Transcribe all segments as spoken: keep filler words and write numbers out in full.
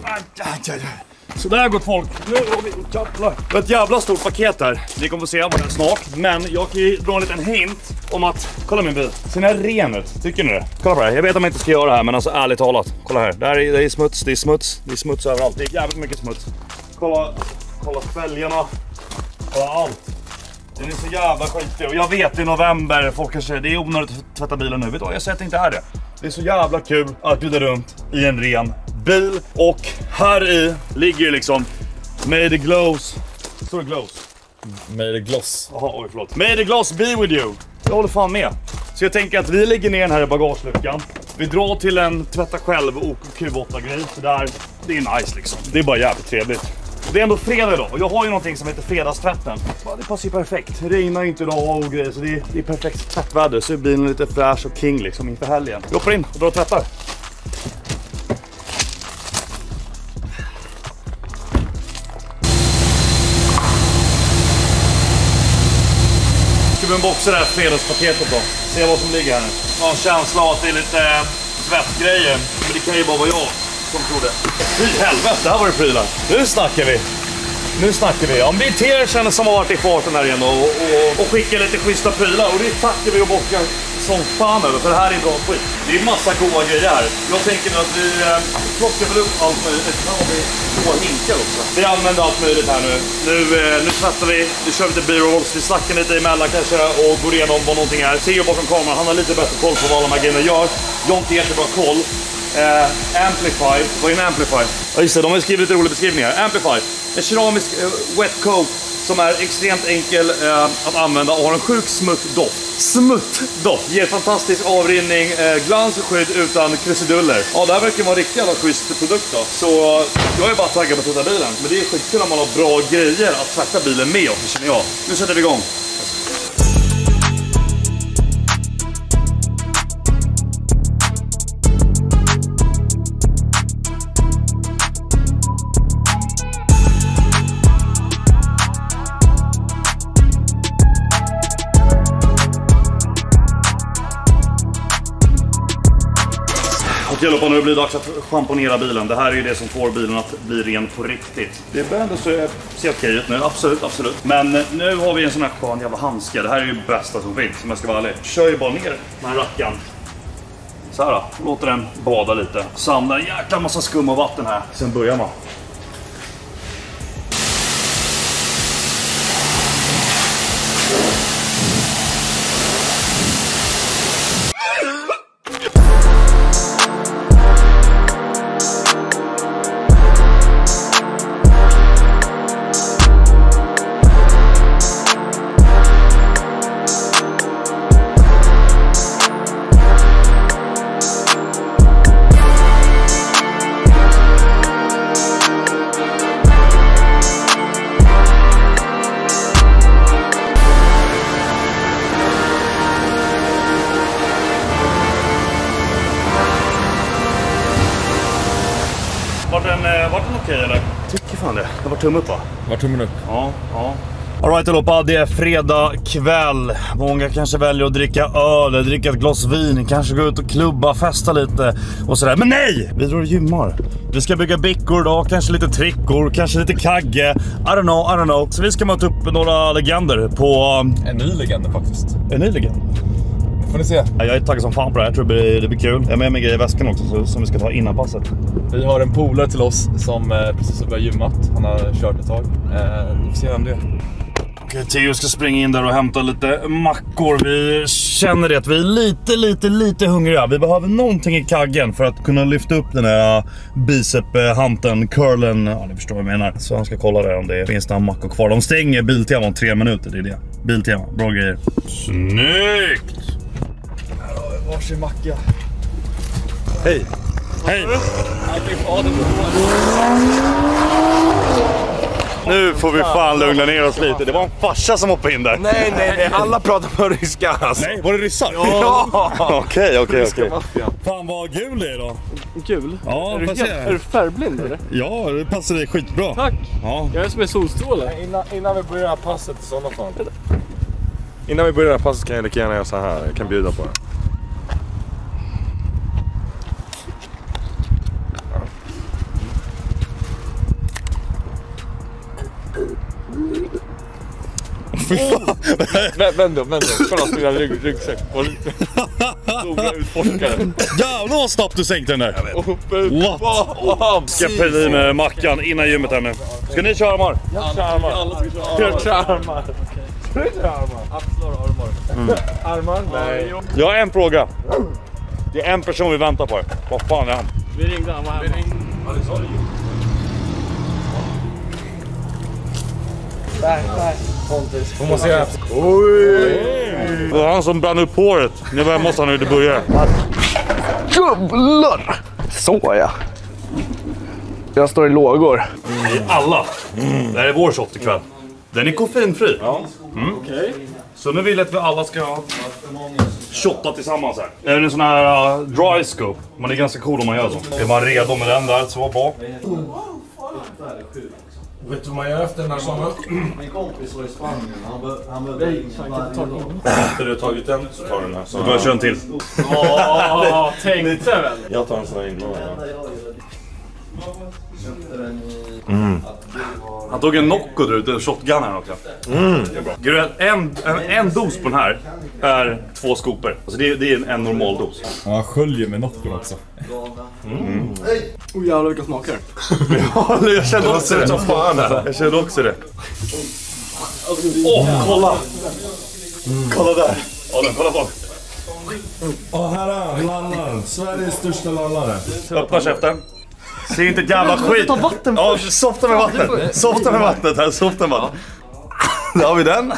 Så där går folk. Nu har vi jävlar. Det är ett jävla stort paket här. Ni kommer få se vad det är snart. Men jag kan ju dra en liten hint om att, kolla min bil. Ser den här ren ut? Tycker ni det? Kolla på det här. Jag vet att man inte ska göra det här, men alltså ärligt talat. Kolla här. Det här är, det är smuts, det är smuts. Det är smuts överallt. Det är jävligt mycket smuts. Kolla, kolla fälgarna. Kolla allt. Den är så jävla skitig. Och jag vet i november, folk kanske säger det är onödigt att tvätta bilen nu. Vet du vad? Jag säger att det inte är det. Det är så jävla kul att bjuda runt i en ren bil. Och här i ligger liksom May the glows. Står det glows? May the gloss. Jaha, oj förlåt. May the gloss be with you. Jag håller fan med. Så jag tänker att vi lägger ner den här i bagageluckan. Vi drar till en tvätta själv och Q åtta-grej. Så där, det är nice liksom. Det är bara jävligt trevligt. Det är ändå fredag idag och jag har ju någonting som heter fredagstvätten. Det passar ju perfekt. Det regnar inte idag och grejer, så det är, det är perfekt tvättväder. Så blir den lite fräsch och king liksom inför helgen. Vi hoppar in och drar och tvättar. Ska vi unboxa det här fredagspaketet då? Se vad som ligger här nu. Jag har en känsla av att det är lite äh, tvättgrejer. Men det kan ju bara vara jag som tror det. Fy helvete, det här var det prylar. Nu snackar vi. Nu snackar vi. Om det är till er känner som har varit i farten här igen och, och, och skickar lite schyssta prylar. Och det tackar vi och bockar som fan över, för det här är bra skit. Det är massa goda grejer här. Jag tänker att vi eh, plockar väl upp allt möjligt. Sen har vi två hinkar också. Vi använder allt möjligt här nu. Nu, eh, nu tvättar vi, vi kör lite b-rolls, vi snackar lite emellan kanske och går igenom vad någonting är. Theo bakom kameran, han har lite bättre koll på vad alla de här grejerna gör. Jag har inte jättebra koll. Uh, Amplify, vad är en Amplify? Ja just det, de har skrivit lite roliga beskrivningar. Amplify, en keramisk uh, wet coat som är extremt enkel uh, att använda och har en sjuk smutt doft. Smutt doft, ger fantastisk avrinning, uh, glans och skydd utan krusiduller. Ja, det här verkar vara en riktigt jävla schysst produkt då. Så uh, jag är bara taggad på att tvätta bilen. Men det är skitkul om man har bra grejer att tvätta bilen med, det känner jag. Nu sätter vi igång. Okej Loppa, nu blir det dags att schamponera bilen. Det här är ju det som får bilen att bli ren på riktigt. Det börjar ändå se, se okej ut nu, absolut, absolut. Men nu har vi en sån här skön jävla handske. Det här är ju det bästa som finns, om jag ska vara ärlig. Kör ju bara ner den här rackan. Så här då, låter den bada lite. Samla en jäkla massa skum och vatten här. Sen börjar man. Vart den, vart den okej eller? Tycker fan det. Det var tumme upp va? Var tummen upp? Ja, ja. Alright Loppa, det är fredag kväll. Många kanske väljer att dricka öl, dricka ett glas vin, kanske gå ut och klubba, festa lite och sådär. Men nej! Vi drar och gymmar. Vi ska bygga bickor då, kanske lite trickor, kanske lite kagge. I don't know, I don't know. Så vi ska möta upp några legender på... En ny legend faktiskt. En ny legend? Får ni se. Jag är taggad som fan på det här, jag tror det blir, det blir kul. Jag har med mig grejer i väskan också så, som vi ska ta innan passet. Vi har en polare till oss som eh, precis har börjat gymmat. Han har kört ett tag. Eh, vi får se om det. Okej, Theo ska springa in där och hämta lite mackor. Vi känner det att vi är lite, lite, lite hungriga. Vi behöver någonting i kaggen för att kunna lyfta upp den här bicep-hanten, curlen. Ja, ni förstår vad jag menar. Så han ska kolla där om det finns några mackor kvar. De stänger Biltema om tre minuter, det är det. Biltema, bra grejer. Snyggt! Här har vi varsin macka. Hej! Hej! Nu får vi fan lugna ner oss lite. Det var en farsa som hoppade in där. Nej, nej, nej. Alla pratar på ryska. Alltså. Nej, var det ryssar? Ja! Okej, okej, okej. Fan vad gul det är då. Kul. Ja, är, du helt, är du färgblind eller? Ja, det passar dig skitbra. Tack. Ja. Jag är som en solstråle. Innan, innan vi börjar passet i sådana fall. Innan vi börjar passet kan jag lika gärna göra så här. Jag kan bjuda på det. Fy fan. Vänd då, vänd då. Kolla spela rygg, ryggsäck. Stora utforskare. Jävlar vad snabbt du sänkte den där. What? Ska prilla i med mackan innan gymmet här nu. Ska ni köra armar? Jag kör armar. Jag kör armar. Ska du köra armar? Axlar och armar. Armar? Nej. Jag har en fråga. Det är en person vi väntar på. Vad fan är han? Vi ringde, han var hemma. Ja, det sa du ju. Där, där. Hon måste göra... Det var han som brann upp håret. Nu var jag måste han ut i början. Gubblar! Så ja. Jag står i lågor. I alla. Det här är vår shot ikväll. Den är koffeinfri. Mm. Okej. Så nu vill jag att vi alla ska shotta tillsammans här. Det är en sån här uh, dry scope. Man är ganska cool om man gör så. Är man redo med den där så bra. Vet du vad man gör efter den här sången? Min kompis var i Spanien. Han behövde... Efter du har tagit den så tar du den här. Så börjar jag köra en till. Åh, tänkte väl. Jag tar en sån här innan. Mm. Han tog en Nocco där ute, shotgun här också. Mm. Det är bra. Gud, en, en, en dos på den här är två skopor. Alltså det, är, det är en, en normal dos. Ja, han sköljer med Nocco också. Mm. Oh jävlar vilka smaker. Ja, jag kände också det. Jag kände också det. Åh, oh, kolla! Mm. Kolla där. Ja, den, kolla på. Åh, oh, här är han, lallaren. Sveriges största lallare. Öppna käften. Se inte ett jävla skit. Ta vatten Ja, softa med vattnet. Softa med vattnet här, softa med vattnet. Där har vi den.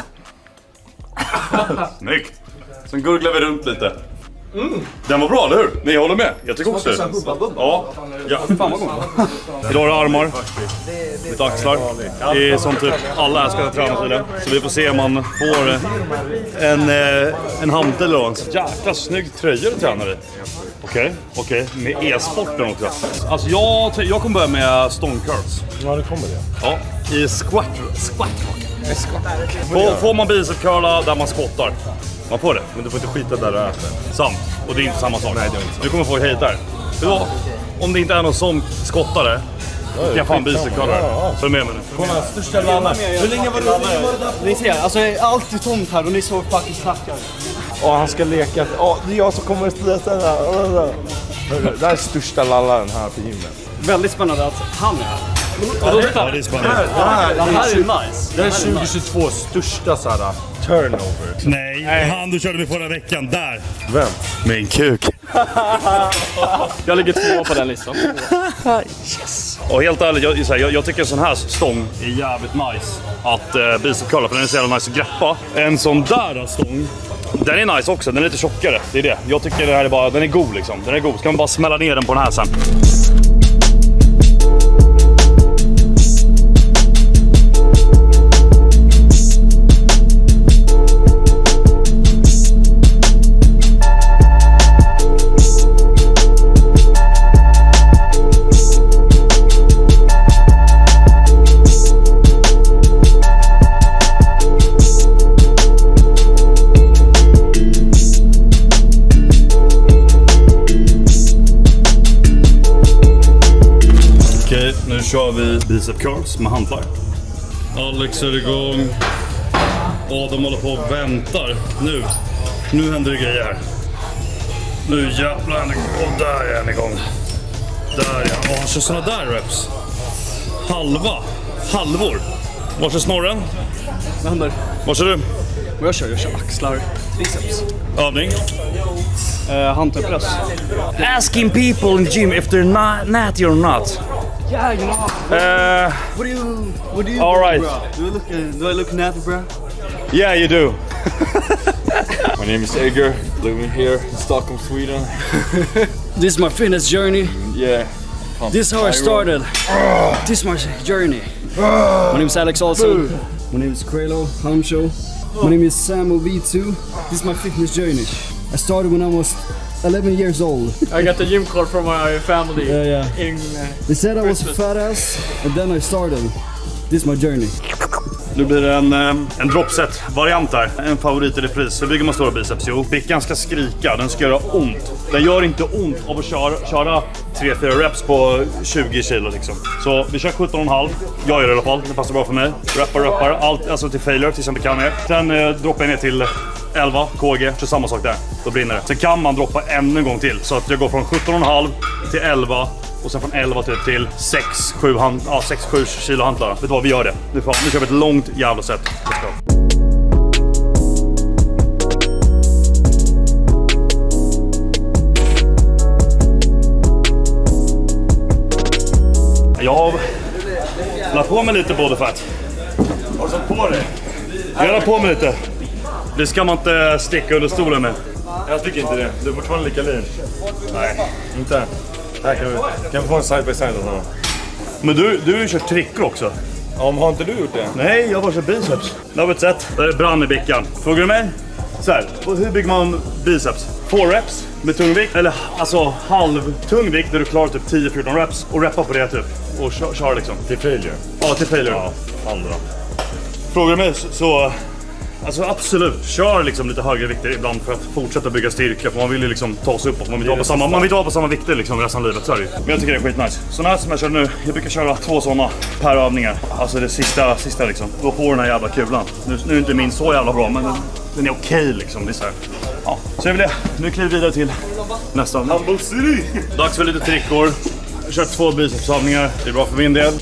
Snyggt. Sen gurglar vi runt lite. Mm. Den var bra, eller hur? Ni håller med? Jag tycker också det. Ja. Ja. Fan vad god. Idag är det armar. Lite axlar. Det är som typ alla här ska träna tydligen. Så vi får se om man får en, en hantel då. Jäkla snygg tröja du tränar i. Okej, okay, okej. Okay. Med e-sporten också. Alltså jag, jag kommer börja med stone curls. Ja, det kommer det. Ja, i squat. Squat. Får, får man bicepscurla där man skottar? Man får det, men du får inte skita där du äter. Sant. Och det är inte samma sak. Nej, det är inte så. Du kommer få hate där. Ja, om det inte är någon som skottare, då kan jag fan bicepscurla där. Så är med mig nu. Kolla, största lallar. Hur länge var det där? Ni ser, alltså allt är tomt här och ni så fucking snackar. Åh, han ska leka. Åh, det är jag som kommer att stressa den här. Det här är största lallaren här på gymmet. Väldigt spännande att han är här. Ja, det, ja, det är spännande. Det här, det här är nice. Det är tjugo tjugotvå största såhär turnover. Nej, han du körde med förra veckan. Där. Vem? Min kuk. Jag ligger två på den listan. Yes. Och helt ärligt, jag, jag, jag tycker en sån här stång är jävligt nice att uh, bicepscurla, för den är så jävla nice att greppa. En sån där stång, den är nice också, den är lite tjockare. Det är det. Jag tycker det här är bara, den är god liksom. Den är god. Ska man bara smälla ner den på den här sen. Nu kör vi bicep curls med hantlar. Alex är igång. Adam håller på och väntar. Nu, nu händer det grejer här. Nu jävlar är han igång. Och där är han igång. Där ja. Och han kör såna där reps. Halva. Halvor. Var är snorren? Vad händer? Var kör du? Jag kör, jag kör axlar, triceps. Övning? Uh, hantelpress. Asking people in the gym if they're not natty or not. Yeah, you know. Uh, What do you, what do you all do, right. bro? Do I look, uh, do I look natty, bro? Yeah, you do. My name is Edgar, living here in Stockholm, Sweden. This is my fitness journey. Yeah. This is how I started. This is my journey. My name is Alex also. My name is Kralo Hamsho. My name is Samo V two. This is my fitness journey. I started when I was eleven years old. I got the gym card from my family. Yeah, yeah. In, uh, They said I was a fat ass, and then I started. This is my journey. Nu blir det en, en dropset-variant där. En favorit i repris. Hur bygger man stora biceps? Jo, bickan ska skrika. Den ska göra ont. Den gör inte ont av att köra, köra tre fyra reps på tjugo kilo liksom. Så vi kör sjutton komma fem. Jag gör det i alla fall. Det passar bra för mig. Rappar, rappar. Allt, alltså till failure tills jag inte kan mer. Sen eh, droppar jag ner till elva K G. Så samma sak där. Då brinner det. Sen kan man droppa ännu en gång till. Så att jag går från sjutton komma fem till elva. Och sen från elva typ till sex sju hand, ja, sex sju kilo hantlar. Vet du vad, vi gör det. Nu, får, nu kör vi ett långt jävla set. Let's go. Jag har lagt på mig lite body fat. Har du satt på dig? Jag har lagt på mig lite. Det ska man inte sticka under stolen med. Jag tycker inte det. Du är fortfarande lika lean. Nej. Inte. Här kan vi, kan vi få en side by side och sådana. Men du, du har ju kört trickor också. Ja, men har inte du gjort det? Nej, jag har bara kört biceps. Det har vi ett sätt. Det är brann i bickan. Frågar du mig? Så här, hur bygger man biceps? Four reps med tung vikt. Eller alltså halv tung vikt där du klarar typ tio fjorton reps. Och reppa på det typ. Och kör, kör liksom. Till failure? Ja, till failure. Ja, andra. Frågar du mig så... så alltså absolut, kör liksom lite högre vikter ibland för att fortsätta bygga styrka. För man vill ju liksom ta sig uppåt. Man vill vara på samma, man vill vara på samma vikter liksom resten av livet. Så är det. Men jag tycker det är skitnice. Så här som jag kör nu, jag brukar köra två sådana per övningar. Alltså det sista, sista liksom. Då får den här jävla kulan. Nu, nu är inte min så jävla bra, men den, den är okej okay, liksom. Det är så här. Ja, så är väl det. Nu kliver vi vidare till nästa övning. Dags för lite trickor. Jag har kört två bicepsövningar. Det är bra för min del.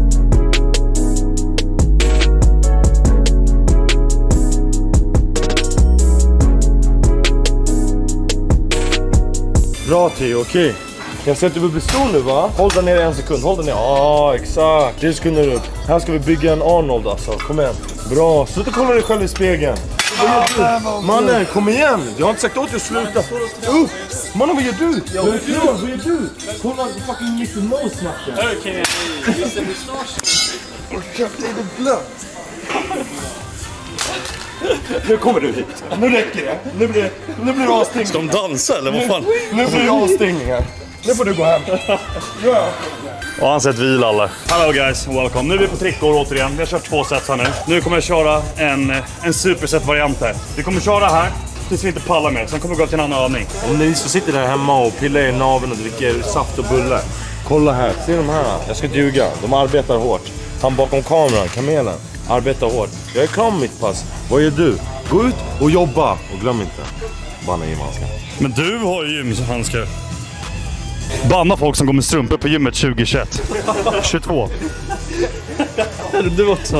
Bra Theo, okej. Okay. Jag ser att du vill bli stor nu va? Håll den ner en sekund, håll den ner. Ja, ah, exakt. Det sekunder upp. Här ska vi bygga en Arnold alltså, kom igen. Bra, sluta kolla dig själv i spegeln. Mannen, kom igen. Jag har inte sagt åt dig att sluta. Upp! Mannen, vad gör du? Jag är klar, vad gör du? Kolla, fucking mister nose snacken. Okej, just en mustasch. Och köp dig det blött. Nu kommer du hit. Nu räcker det. Nu blir, nu blir det avstängning. Ska de dansa eller vad fan? Nu, nu blir det avstängningar. Nu får du gå hem. Ja. Och han sett vila alla. Hello guys, welcome. Nu är vi på trickor återigen. Vi har kört två sets här nu. Nu kommer jag köra en, en superset-variant här. Vi kommer köra här tills vi inte pallar mer. Sen kommer vi gå till en annan övning. Om ni som sitter där hemma och pillar i naveln och dricker saft och bullar. Kolla här, se de här. Jag ska inte ljuga. De arbetar hårt. Han bakom kameran, kamelen, arbetar hårt. Jag är klar med mitt pass. Vad gör du? Gå ut och jobba. Och glöm inte, banna gymhandskar. Men du har ju gymhandskar. Banna folk som går med strumpor på gymmet tjugo tjugoett. tjugotvå. Du också.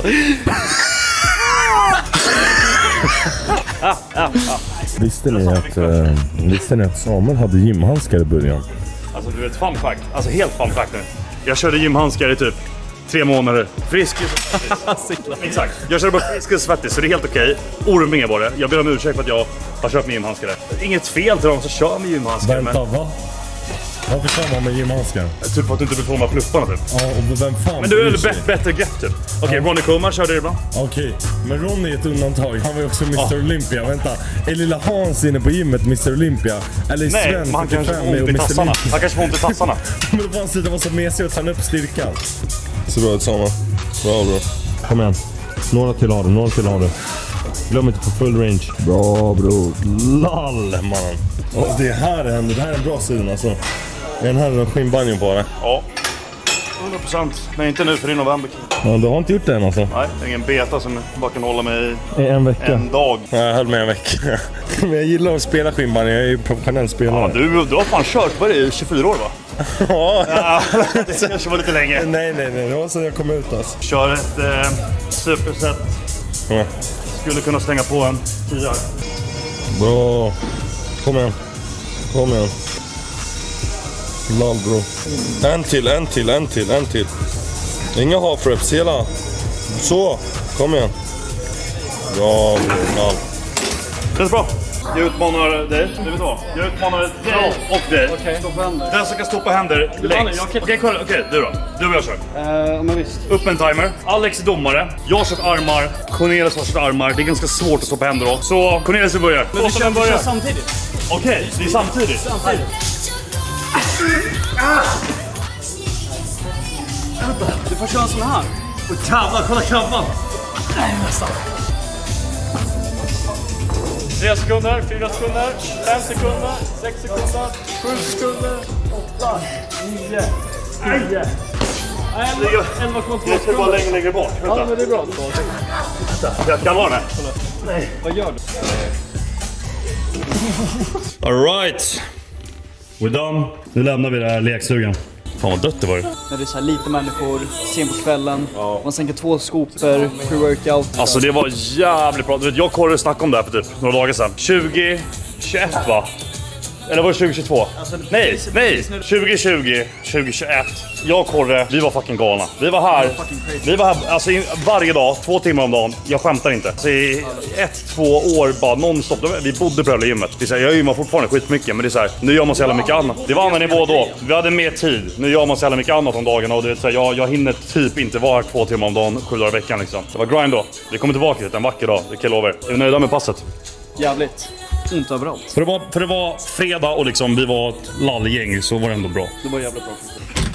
Visste ni att, äh, visste ni att Samuel hade gymhandskar i början? Alltså du vet, fun fact. Alltså helt fun fact nu. Jag körde gymhandskar i typ tre månader. Frisk. Exakt. Jag körde bara frisk och svettig så det är helt okej. Orminga var det. Jag ber om ursäkt för att jag har köpt med gymhandskar där. Inget fel till dem som kör med gymhandskar. Vänta, men... va? Varför kör man med gymhandskar? Typ för att du inte vill få de här plupparna typ. Ja, och vem fan. Men du är väl bättre grepp typ. Okej, okay, ja. Ronny Koeman körde det ibland. Okej, okay. Men Ronny är ett undantag. Han var ju också mister Ja. Olympia. Vänta, är lilla Hans inne på gymmet mister Olympia? Eller nej, Sven han kanske får ont i tassarna. Han kanske får ont i tassarna. Men då får han sluta vara så mesig och ta upp styrkan. Så bra ut samma. Bra bro. Kom igen. Några till har du, några till har du. Glöm inte på full range. Bra bro. Lall mannen. Och det här händer, det här är en bra syn alltså. Den här är skinnbanjon på det. Ja. hundra procent. Men inte nu för det är november. Ja, du har inte gjort det än alltså? Nej, det är ingen beta som bara kan hålla mig i en vecka. En dag. Ja, jag höll med en vecka. Men jag gillar att spela skinnbanjon. Jag är ju professionell spelare. Ja, du, du har fan kört på det i tjugofyra år va? Ja. Ja, det kanske var lite länge. Nej, nej, nej. Det var så jag kom ut alltså. Kör ett eh, superset. Ja. Skulle kunna slänga på en tio. Bra. Kom igen. Kom igen. Lall bro. En till, en till, en till, en till. Inga half-reps, hela. Så, kom igen. Bra bro, lall. Det är bra. Jag utmanar dig, du vet vad? Jag utmanar dig och dig. Okej, okay. Stå på händer. Den som kan stå på händer längst. Okej, okay, kolla. Okej, okay, du då. Du och jag kör. Uh, men visst. Upp en timer. Alex är domare. Jag har kört armar. Cornelius har kört armar. Det är ganska svårt att stå på händer då. Så Cornelius, vi börjar. Men vi kör, vi kör samtidigt. Okej, okay, det är samtidigt. Samtidigt. Ah! Du får köra en sån här. Och jävlar, kolla krabban. Nej, nästan. Tre sekunder, fyra sekunder, fem sekunder, sex sekunder, sju sekunder, åtta, nio, tio. elva komma två Jag ska bara längre längre bort. Ja, men det är bra. Jag kan vara den. Nej. Vad gör du? All right. We're done. Nu lämnar vi det här lekstugan. Fan vad dött det var. När det är så här lite människor, sen på kvällen. Ja. Man sänker två skoper, pre-workout. Alltså det var jävligt bra. Du vet, jag och Korre snackade om det här för typ några dagar sedan. tjugo tjugoett va? Eller var det tjugo tjugotvå? Alltså, nej, nej! tjugo tjugo, tjugo tjugoett. Jag och Korre, vi var fucking galna. Vi var här, vi var här alltså, varje dag, två timmar om dagen. Jag skämtar inte. Så i ett, två år bara nonstop. Vi bodde på det här gymmet. Det är så här, jag gymmar fortfarande skitmycket, men det är så här, nu gör man så jävla mycket annat. Det var annan nivå då. Vi hade mer tid. Nu gör man så jävla mycket annat om dagarna. Och det är så här, jag, jag hinner typ inte vara här två timmar om dagen, sju dagar i veckan liksom. Det var grind då. Vi kommer tillbaka hit en vacker dag, det kan jag lova er. Är ni nöjda med passet? Jävligt. Ont överallt. För det, var, för det var fredag och liksom vi var ett lallgäng, så var det ändå bra. Det var jävligt bra.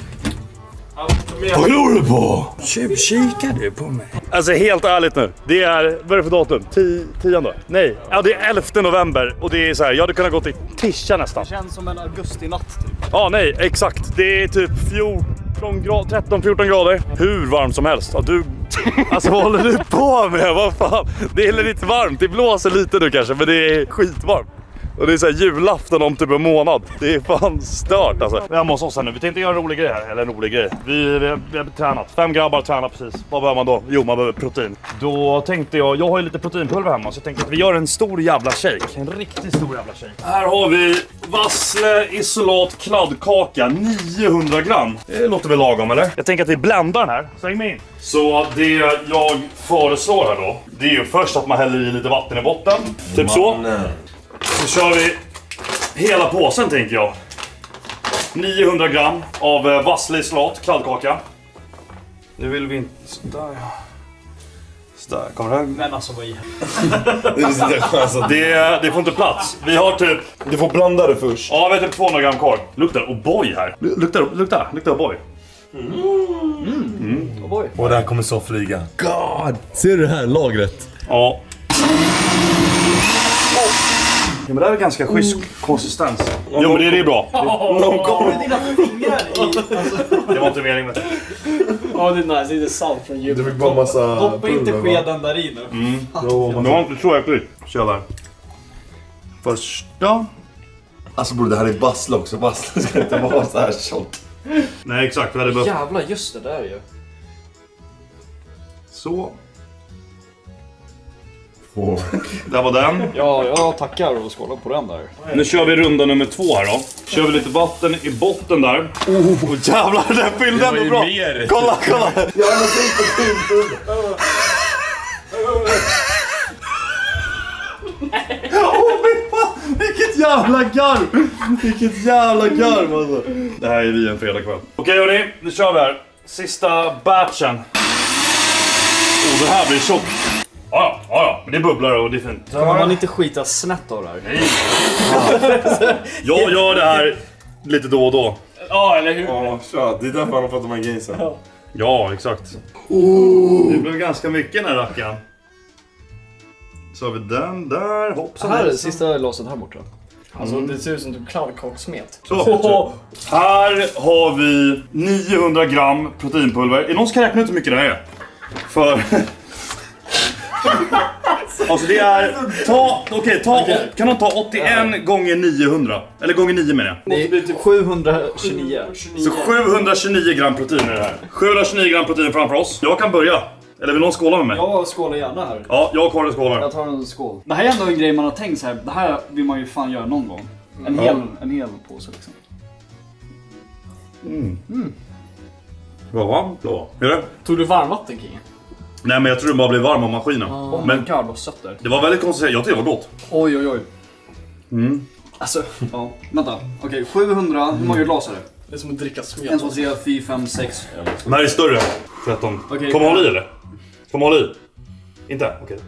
Vad glor du på? Tjuvkikar du på mig? Alltså helt ärligt nu, det är, vad är det för datum? tionde? Nej, ja det är elfte november och det är så här, jag hade kunnat gå till tischa nästan. Det känns som en augustinatt typ. Ja nej, exakt. Det är typ fjorton grader, tretton fjorton grader. Hur varmt som helst. Ja, du, alltså vad håller du på med? Vad fan? Det är lite varmt, det blåser lite nu kanske, men det är skitvarmt. Och det är så här julafton om typ en månad. Det är fan stört alltså. Vi är hemma hos oss här nu. Vi tänkte göra en rolig grej här. Eller en rolig grej. Vi, vi, vi har tränat. Fem grabbar tränar precis. Vad behöver man då? Jo, man behöver protein. Då tänkte jag, jag har ju lite proteinpulver hemma. Så jag tänkte att vi gör en stor jävla shake. En riktigt stor jävla shake. Här har vi Vassle Isolat kladdkaka. niohundra gram. Det låter väl lagom eller? Jag tänker att vi bländar den här. Släng mig in. Så det jag föreslår här då, det är ju först att man häller i lite vatten i botten. Typ så. Så kör vi hela påsen tänker jag. niohundra gram av Vassle Isolat kladdkaka. Nu vill vi inte... Sådär ja. Sådär, kommer det här? Men alltså vad i det, det får inte plats. Vi har typ... Du får blanda det först. Ja, vi har typ tvåhundra gram kvar. Luktar O'boy här. Luktar, luktar, luktar O'boy. Mm. Mm. Mm. Och det här kommer så flyga. God! Ser du det här lagret? Ja. Ja, men det här är ganska schysst mm. konsistens. Jo, men det är det bra. Någon kommer med dina fingrar i. Alltså. Det var inte meningen. Ja, det är nice. Det är salt från djuret. Du fick bara massa... Hoppa inte skeden där i nu. Mm. Jo, det var inte så äckligt. Kör där. Första. Alltså bror, det här är bassla också. Bassla ska inte vara så här tjockt. Nej, exakt. Det hade jävlar, just det där ju. Så. Där var den. Ja, jag tackar och skålar på den där. Nu kör vi runda nummer två här då. Kör vi lite vatten i botten där. Oh, jävlar, den fyllde ändå bra. Mer. Kolla, kolla. Jag har inte fint. Vilket jävla garv. Vilket jävla garv alltså. Det här är vi en fredagkväll. Okej hörni, nu kör vi här. Sista batchen. Oh, det här blir tjockt. Ja, ja, ja, men det bubblar och det är fint. Kan man inte skita snett av det här? Nej. Jag gör det här lite då och då. Ja, eller hur? Ja, kör. Det är därför han har fått de här gainsen. Ja, ja exakt. Oh. Det blev ganska mycket den här rackaren. Så har vi den där. Hoppsan. Här är det sista låset här borta. Alltså mm. det ser ut som typ kladdkaksmet. Så. Oh. Här har vi niohundra gram proteinpulver. Är någon som kan räkna ut hur mycket det här är? För... Alltså det är, ta, okej, okay, ta, okay. Kan de ta åttioen gånger niohundra? Eller gånger nio menar jag. Det är typ sjuhundratjugonio. Så sjuhundratjugonio gram protein är det här. sjuhundratjugonio gram protein framför oss. Jag kan börja. Eller vill någon skåla med mig? Jag skålar gärna här. Ja, jag har en skålar. Jag tar en skål. Det här är ändå en grej man har tänkt så här. Det här vill man ju fan göra någon gång. En ja. hel, en hel påse liksom. Mm. Mm. Vad varmt då? Är det? Tog du varmvatten, King? Nej, men jag tror det bara blev varm av maskinen. Oh, men God, vad sött där. Det var väldigt konstigt. Jag tyckte det var gott. Oj, oj, oj. Mm. Alltså, ja. Vänta. Okej, okay, sjuhundra. Mm. Hur många glas är det? Det är som att dricka smet. En, två, tre, fyra, fem, sex. Den här är större. tretton. Okay, kommer hålla i eller? Kommer hålla i? Inte? Okej. Okay.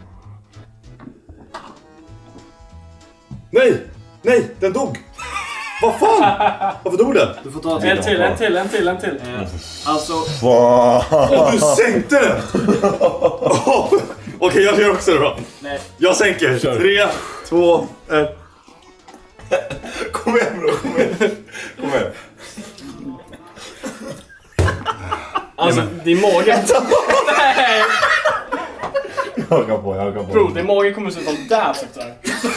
Nej! Nej! Den dog! Vad fan? Varför dog den? Du får ta en, en till, en till, en till, en till. Mm. Alltså... Åh, oh, du sänkte den! Okej, jag gör också det då. Nej. Jag sänker. Kör. Tre, två, ett. Kom igen bro, kom igen. Kom igen. Alltså, det är magen. Nej! Jag hakar på, jag hakar på. Bro, det är magen kommer se ut som där efter.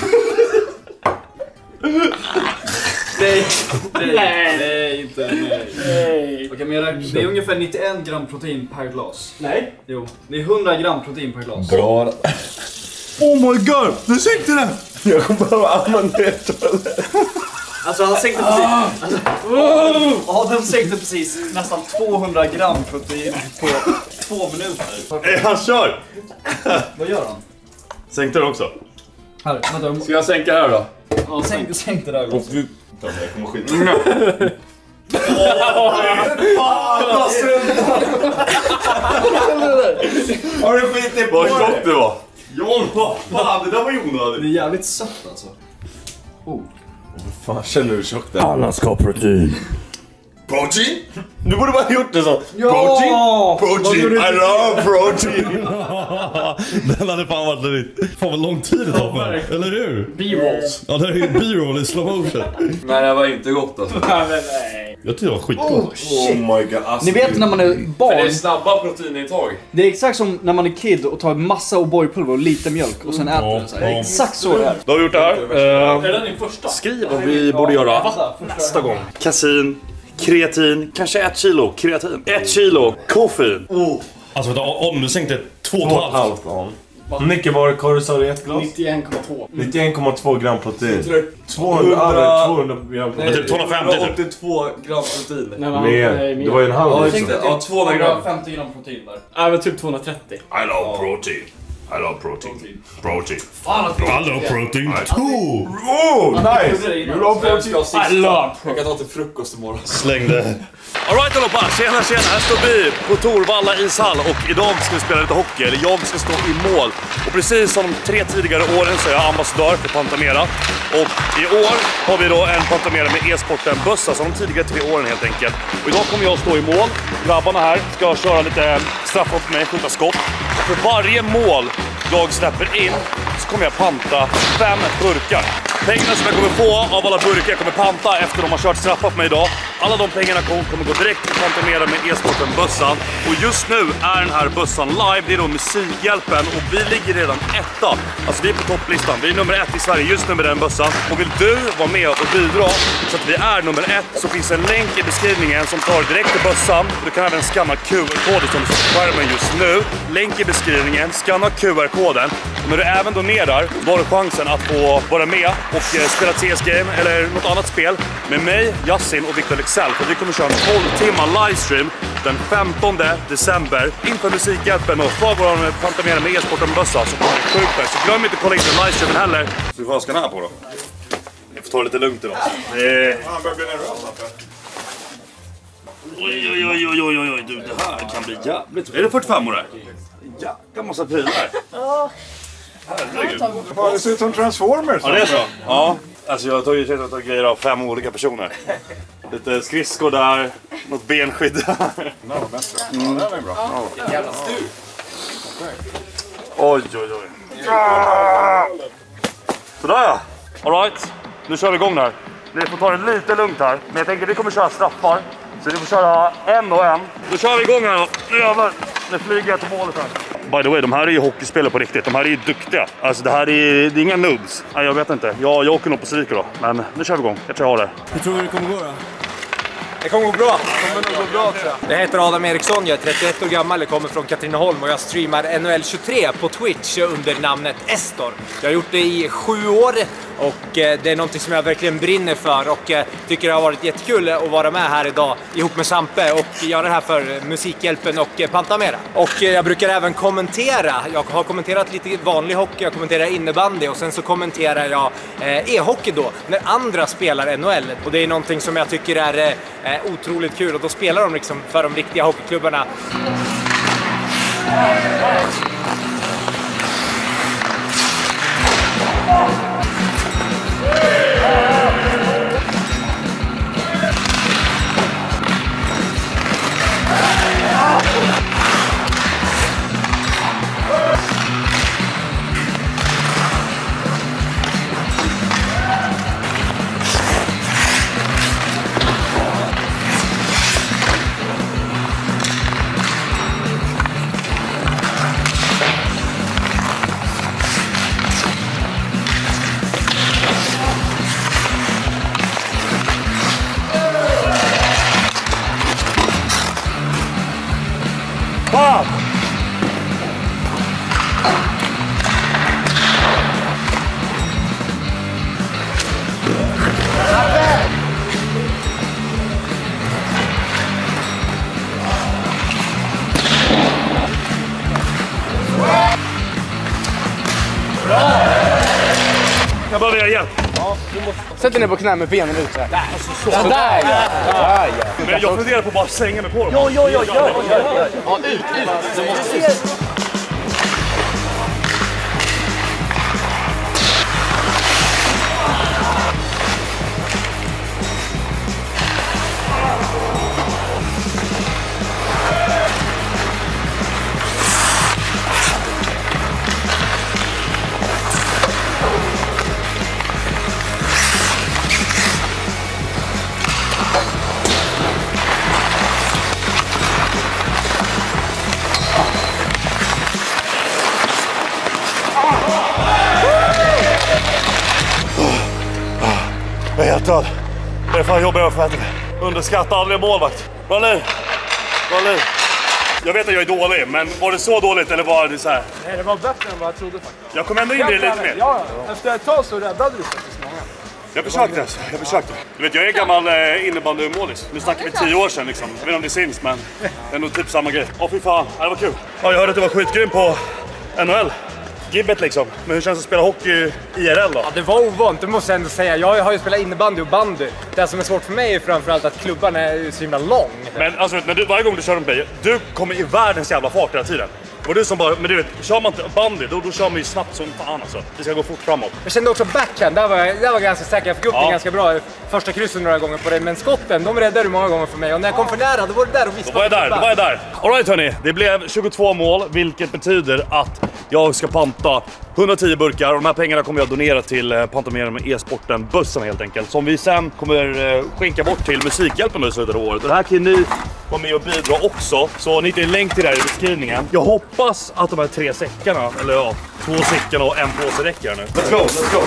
Nej, nej, nej, nej, inte, nej. Nej. Okej, men jag, det är ungefär nittioen gram protein per glas. Nej. Jo, det är hundra gram protein per glas. Bra. Oh my god, du sänkte den! Jag kommer behöva använda det. Alltså han sänkte precis, alltså, oh! Ja, den sänkte precis nästan tvåhundra gram protein på två minuter. Hey, han kör! Vad gör han? Sänkte du också? Här, vänta. Ska jag sänka här då? Ja, sänk, sänk det där också. Jag kommer skita. Har du skitit på Vad det? tjock du var! John, vad fan, det där var ju Det är onödigt. jävligt sött alltså. Oh. Fan, känner du hur tjock det är? Alla ska ha protein. Protein? Du borde bara ha gjort det så. Ja! Protein? Protein, I love protein. Den hade fan varit lite. Fan vad lång tid det tar för. Eller hur? B-rolls. Ja, det här är ju B-roll i slow motion. Nej, det var inte gott alltså. Nej, men nej. Jag tycker det var skitgott. Oh my god. Alltså, Ni vet när man är För det barn, är snabba proteinintag. det är exakt som när man är kid och tar massa O'boy-pulver och lite mjölk och sen äter den så här. ja. Exakt så är det här. Då har vi gjort det här. Är det den din första? Skriv vad vi borde göra nästa gång. Kasin, kreatin, kanske ett kilo kreatin. Ett kilo koffein. Oh. Alltså vänta, om du sänkte två och Två ett och ett halvt. halvt, ja. Hur mycket var det Kåre, sa du, ett glas? nittioen komma två. nittioen komma två gram protein. tvåhundra över tvåhundra gram Men typ tvåhundrafemtio typ. åttiotvå gram protein. Nej, men, Mer. nej, mer. Det var ju en halv Ja, liksom. ja, tvåhundra gram. femtio gram protein där. Nej, men typ tvåhundratrettio. I love protein. I love protein. Protein. Fan att I love protein too. Oh, nice! You love Vem protein. ska ha sista? I love Jag kan ta till frukost imorgon. Slängde. Alright allihopa, tjena tjena, här står vi på Torvalla ishall och idag ska vi spela lite hockey, eller jag ska stå i mål. Och precis som de tre tidigare åren så är jag ambassadör för Pantamera. Och i år har vi då en Pantamera med e-sporten bössa som de tidigare tre åren helt enkelt. Och idag kommer jag stå i mål, grabbarna här ska köra lite straffar på mig, skjuta skott. Och för varje mål jag släpper in så kommer jag panta fem burkar. Pengarna som jag kommer få av alla burkar jag kommer panta efter de har kört straffar på mig idag. Alla de pengarna kommer, kommer gå direkt till Pantamera med e-sporten bössan. Och just nu är den här bössan live, det är då Musikhjälpen och vi ligger redan etta. Alltså vi är på topplistan, vi är nummer ett i Sverige just nu med den bössan. Och vill du vara med och bidra så att vi är nummer ett så finns en länk i beskrivningen som tar direkt till bössan. Du kan även scanna Q R-koden som du ser på skärmen just nu. Länk i beskrivningen, scanna Q R-koden. Och när du även donerar då har du chansen att få vara med och eh, spela T S-game eller något annat spel med mig, Yassin och Victor Lexell. För vi kommer köra en tolv timmar livestream den femtonde december inför Musikhjälpen och för vår Pantamera med e-sporten bössa så kommer det sjukt där. Så glöm inte att kolla in den livestreamen heller. Så vi får ska den här på då. Vi får ta det lite lugnt idag. Det... Han börjar bli nervös alltså. Oj, oj, oj, oj, oj, oj, du, det här kan bli jävligt. Är det fyrtiofem år där? Jävla massa prylar. Herregud. Fan, det ser ut som Transformers. Ja, det är så. Ja. Alltså jag tog ju att ta grejer av fem olika personer. Lite skridskor där, något benskydd där. Det var bättre. Ja, det var bra. Jävla styr. Oj, oj, oj. Sådär ja. Alright, nu kör vi igång här. Ni får ta det lite lugnt här. Men jag tänker att vi kommer köra straffar. Så ni får köra en och en. Då kör vi igång här då. Nu jävlar. Nu flyger jag till målet här. By the way, de här är ju hockeyspelare på riktigt. De här är ju duktiga. Alltså det här är, det är inga noobs. Nej, jag vet inte. Jag, jag åker nog på psyko då. Men nu kör vi igång. Jag tror jag har det. Hur tror du det kommer gå då? Det kommer gå bra. Det kommer nog gå bra tror jag. Jag heter Adam Eriksson, jag är trettioett år gammal, jag kommer från Katrineholm och jag streamar N H L tjugotre på Twitch under namnet Estor. Jag har gjort det i sju år och det är någonting som jag verkligen brinner för och tycker det har varit jättekul att vara med här idag ihop med Sampe och göra det här för Musikhjälpen och Pantamera. Och jag brukar även kommentera, jag har kommenterat lite vanlig hockey, jag kommenterar innebandy och sen så kommenterar jag e-hockey då när andra spelar N H L och det är någonting som jag tycker är otroligt kul och då spelar de liksom för de riktiga hockeyklubbarna. Jag behöver er hjälp. Sätt dig ner på knä med benen ut. Där. Så, så. Där ja. Ja, ja. Men jag funderar på att bara slänga mig på dem. Jo, jo, jo, jo, jo, jo. Ja, ut, ut. Du måste ut. Jag är helt död. Det är fan jobbigare för att underskatta aldrig målvakt. Bra nu. Bra nu. Jag vet att jag är dålig, men var det så dåligt eller var det så här? Nej, det var bättre än vad jag trodde faktiskt. Jag kom ändå in i det lite mer. Ja, efter ett tag så räddade du faktiskt många. Jag försökte alltså. Jag försökte. Du vet, jag är gammal eh, innebandymålis. Nu snackar vi tio år sedan liksom. Jag vet inte om det syns, men det är nog typ samma grej. Åh fy fan, det var kul. Ja, jag hörde att du var skitgrym på N H L. Gibbet liksom. Men hur känns det att spela hockey I R L då? Ja, det var ovant, det måste jag ändå säga. Jag har ju spelat innebandy och bandy. Det som är svårt för mig är framförallt att klubban är så himla lång. Men alltså, när du, varje gång du kör en bil, du kommer i världens jävla fart hela tiden. Och du som bara, men du vet, kör man inte bandy, då, då kör man ju snabbt som fan alltså. Det ska gå fort framåt. Jag kände också backhand, där var jag, där var jag ganska säker. Jag fick upp Ja. det ganska bra första kryssen några gånger på det. Men skotten, de räddade många gånger för mig. Och när jag kom för nära, då var det där och Då var jag där, då var jag där. Alright hörni, det blev tjugotvå mål, vilket betyder att jag ska panta hundratio burkar och de här pengarna kommer jag donera till eh, Pantomera med e-sporten bussen helt enkelt. Som vi sen kommer eh, skänka bort till Musikhjälpen i slutet av året. Och det här kan ni vara med och bidra också. Så ni hittar en länk till det här i beskrivningen. Jag hoppas att de här tre säckarna, eller ja, två säckarna och en påse räcker här nu. Let's go, let's go!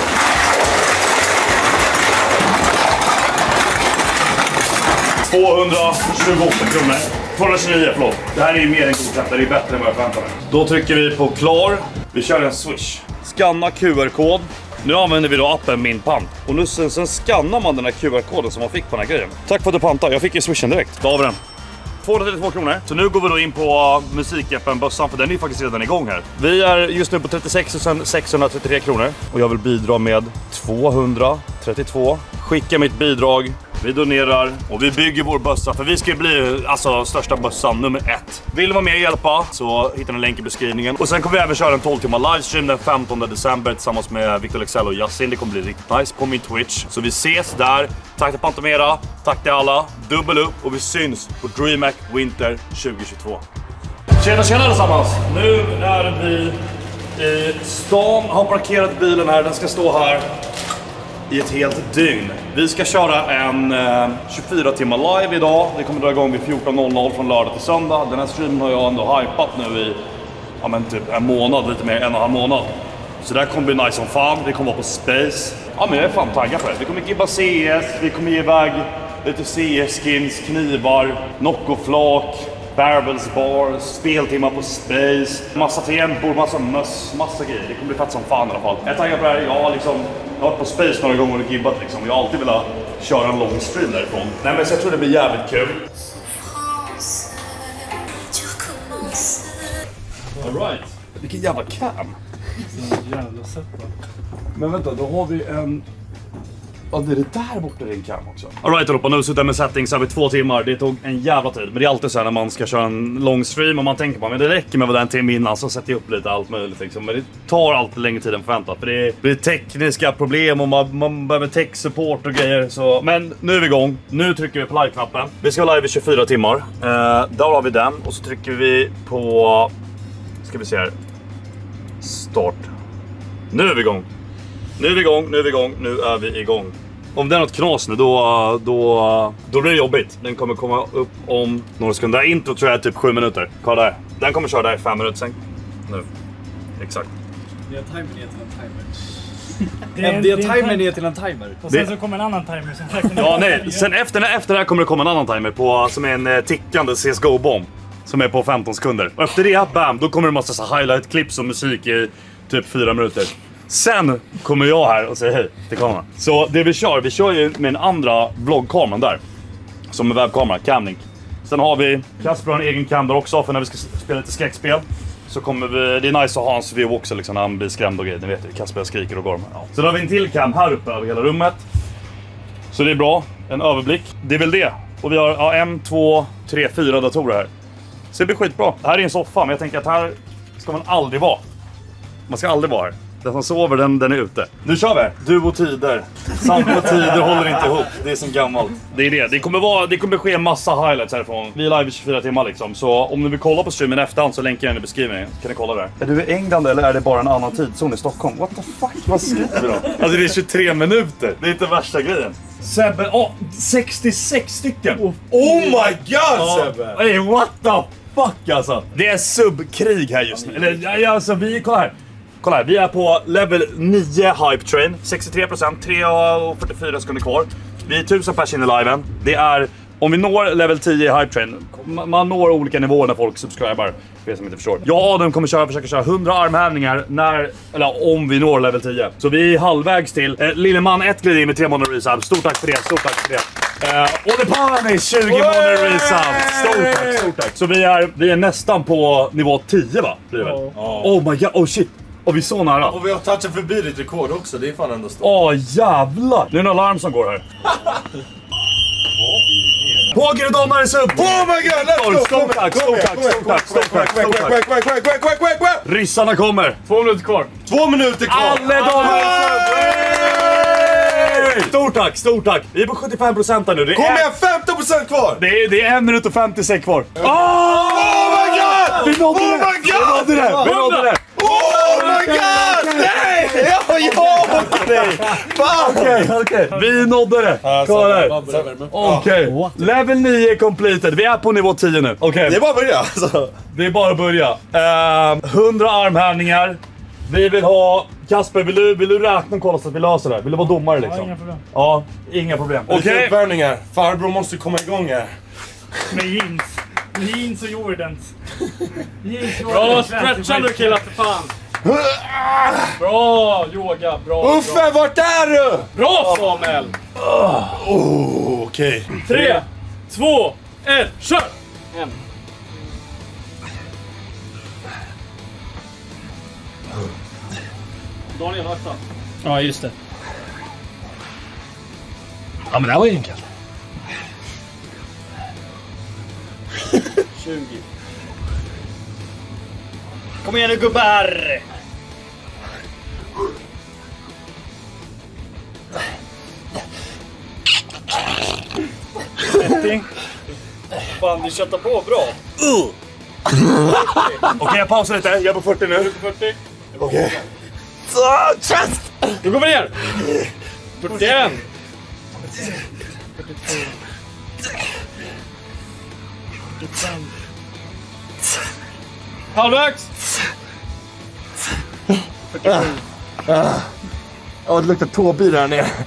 tvåhundratjugoåtta kronor. tvåhundratjugonio, förlåt. Det här är ju mer än godkänt, det är bättre än vad jag förväntade mig. Då trycker vi på klar. Vi kör en swish. Scanna Q R-kod. Nu använder vi då appen Min Pant. Och nu sen, sen scannar man den här Q R-koden som man fick på den här grejen. Tack för att du pantade. Jag fick ju swishen direkt. Då har vi den. tvåhundratrettiotvå kronor. Så nu går vi då in på Musikhjälpen bössan, för den är ju faktiskt redan igång här. Vi är just nu på trettiosex tusen sexhundratrettiotre kronor. Och jag vill bidra med tvåhundratrettiotvå. Skicka mitt bidrag. Vi donerar och vi bygger vår bössa, för vi ska ju bli alltså största bössan nummer ett. Vill vara med och hjälpa så hittar ni en länk i beskrivningen. Och sen kommer vi även köra en tolv timmar livestream den femtonde december tillsammans med Victor Lexell och Yasin. Det kommer bli riktigt nice på min Twitch. Så vi ses där. Tack till Pantomera, tack till alla. Dubbel upp och vi syns på DreamHack Winter tjugohundratjugotvå. Tjena tjena allesammans. Nu är vi i stan. Har parkerat bilen här. Den ska stå här i ett helt dygn. Vi ska köra en eh, tjugofyra timmar live idag. Det kommer dra igång vid fjorton noll noll från lördag till söndag. Den här streamen har jag ändå hypat nu i ja, men typ en månad, lite mer än en och en halv månad. Så det här kommer bli nice som fan. Det kommer vara på Space. Ja, men jag är fan taggad på det. Vi kommer gibba C S, vi kommer ge iväg lite C S-skins, knivar, Nocco-flak, Barbells bars, speltimmar på Space, massa tangentbord, massa möss, massa grejer. Det kommer bli fett som fan i alla fall. Jag är taggad på det här. Jag har liksom, jag har varit på Space några gånger och gibbat liksom. Jag har alltid velat köra en lång stream därifrån. Nej, men så jag tror det blir jävligt kul. Alright. Vilken jävla cam. Jävla sätt då. Men vänta, då har vi en... Ja, det är det där borta i en cam också. Alright allihopa, nu sitter jag med settings över två timmar. Det tog en jävla tid. Men det är alltid så här när man ska köra en lång stream och man tänker på men det räcker med vad den timme innan så sätter jag upp lite allt möjligt liksom. Men det tar alltid längre tid än förväntat. För det blir tekniska problem och man, man behöver tech-support och grejer. Så... Men nu är vi igång. Nu trycker vi på live-knappen. Vi ska vara live i tjugofyra timmar. Eh, där har vi den. Och så trycker vi på... Ska vi se här. Start. Nu är vi igång. Nu är vi igång, nu är vi igång, nu är vi igång. Om det är något knas nu, då, då, då blir det jobbigt. Den kommer komma upp om några sekunder. Intro tror jag är typ sju minuter. Kolla där. Den kommer köra där i fem minuter sen. Nu. Exakt. Det är timer ner till en timer. Det är timer ner till en timer. Och sen Det- så kommer en annan timer som sagt. Ja, nej. Sen efter, efter det här kommer det komma en annan timer på, som är en eh, tickande C S G O-bomb. Som är på femton sekunder. Och efter det, bam, då kommer det massa så highlight-clips och musik i typ fyra minuter. Sen kommer jag här och säger hej till kameran. Så det vi kör, vi kör ju med en andra vloggkameran där. Som är webbkamera, Camlink. Sen har vi, Kasper har en egen cam där också för när vi ska spela lite skräckspel. så kommer vi, det är nice att ha hans view också liksom, när han blir skrämd och grejer. Ni vet ju, Kasper skriker och gormar. Ja. Så då har vi en till cam här uppe över hela rummet. Så det är bra, en överblick. Det är väl det. Och vi har ja, en, två, tre, fyra datorer här. Så det blir skitbra. Det här är en soffa, men jag tänker att här ska man aldrig vara. Man ska aldrig vara här. Den som sover, den, den är ute. Nu kör vi! Du och tider. Samma tider håller inte ihop. Det är som gammalt. Det är det. Det kommer, vara, det kommer ske massa highlights härifrån. Vi är live i tjugofyra timmar liksom. Så om ni vill kolla på streamen efterhand så länkar jag den i beskrivningen. Kan ni kolla där. Är du i England eller är det bara en annan tidszon i Stockholm? What the fuck? Vad skriver du då? Alltså det är tjugotre minuter. Det är inte värsta grejen. Sebbe, åh, oh, sextiosex stycken. Oh, Oh my god, Sebbe! Hey, what the fuck alltså. Det är subkrig här just nu. Eller ja, alltså vi, kolla här. Kolla här, vi är på level nio Hype Train. sextiotre procent, tre och fyrtiofyra sekunder kvar. Vi är tusen pers in i liven. Det är, om vi når level tio i Hype Train, man, man når olika nivåer när folk subscribar. För er som inte förstår. Jag och Adam kommer köra, försöka köra hundra armhävningar när, eller om vi når level tio. Så vi är halvvägs till. Eh, Lilleman ett glider in med tre månader resub. Stort tack för det, stort tack för det. Uh, Olipani, tjugo månader resub. Stort tack, stort tack. Så vi är, vi är nästan på nivå tio va? Blir det väl? Oh. oh my god, oh shit. Och vi är så nära. Och vi har touchat förbi ditt rekord också, det är fan ändå stort. Åh jävlar! Det är en alarm som går här. Påger och domar är sub! Oh my god, let's go! Stort tack, stort tack, stort tack, stort tack, stort tack. Ryssarna kommer. Två minuter kvar. Två minuter kvar! Alla dagar! Stort tack, stort tack. Vi är på sjuttiofem procent nu. Det Kom är, igen, femton procent kvar! det är, det är en minut och femtiosex kvar. Oh, oh my god! Vi nådde Oh det! my Vi god! nådde det! Vi nådde det! Oh my god! Nej! Ja, ja! Nej! Fan! Okej, okej. Vi nådde det. Kolla här. Okej. Level nio completed. Vi är på nivå tio nu. Okej. Det är bara att börja alltså. Det är bara att börja. Uh, hundra armhävningar. Vi vill ha... Kasper, vill du, vill du räkna och kolla så att vi löser det? Vill du vara domare liksom? Ja, inga problem. Ja, inga problem. Okej. Okej. Uppvärmningar. Farbror måste komma igång här. Med jeans. Med jeans och Jordans. Jeans, Bra stretchande killar för fan. Bra yoga, bra. Uffe, vart är du? Bra Samuel. Oh, okej. Tre, två, ett, kör! En. Daniel, akta. Ja, just det. Ja, men det här var ju enkelt. tjugo. Kom igen nu gubbar! Fan, du köttar på bra. Okej, jag pausar lite. Jag är på fyrtio nu. fyrtio. Okej. Nu går vi ner. fyrtioen. Halvvägs. Ja, det luktar tåbilar här nere.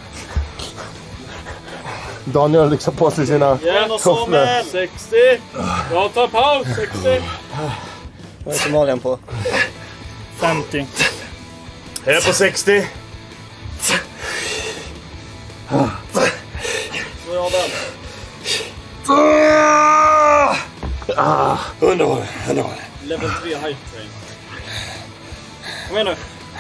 Daniel har liksom på sig sina Igen och tofflor. Samuel. sextio. Jag tar paus. sextio. Vad är Somalien på? femtio. Jag är på sextio. Så jag den. Ah, underbar, underbar. Level tre hype train. Kom igen nu.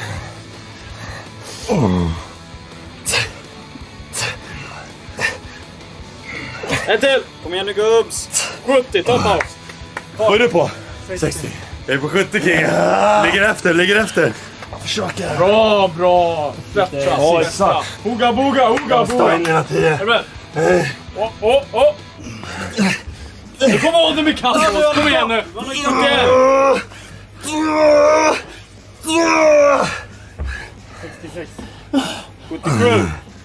En till! Kom igen nu gubbs! sjuttio, ta paus! Vad är du på? sextio. Jag är på sjuttio King. Ligger efter, ligger efter. Försöker. Bra, bra! Stretcha, Ja, exakt. Hoga, boga, hoga, Stå boga! in dina tio. Är du beredd? Åh, åh, åh! Nu kommer Adam i kassen! Kom igen nu! Kom igen! sextiosex. sjuttiosju!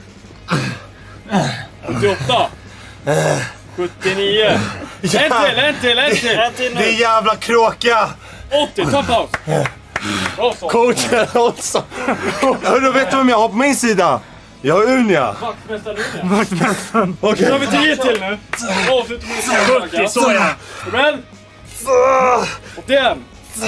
sjuttioåtta! sjuttionio! En till, en till, en till! En till Det är nu. jävla kråka! åttio, ta paus! Bra så! Coachen också. Hörru, vet du vem jag har på min sida? Jag har Unia. Vaktmästaren. Okej. Nu har vi tio till nu. Avslutar med fyrtio, så ja. Är du beredd? åttioen!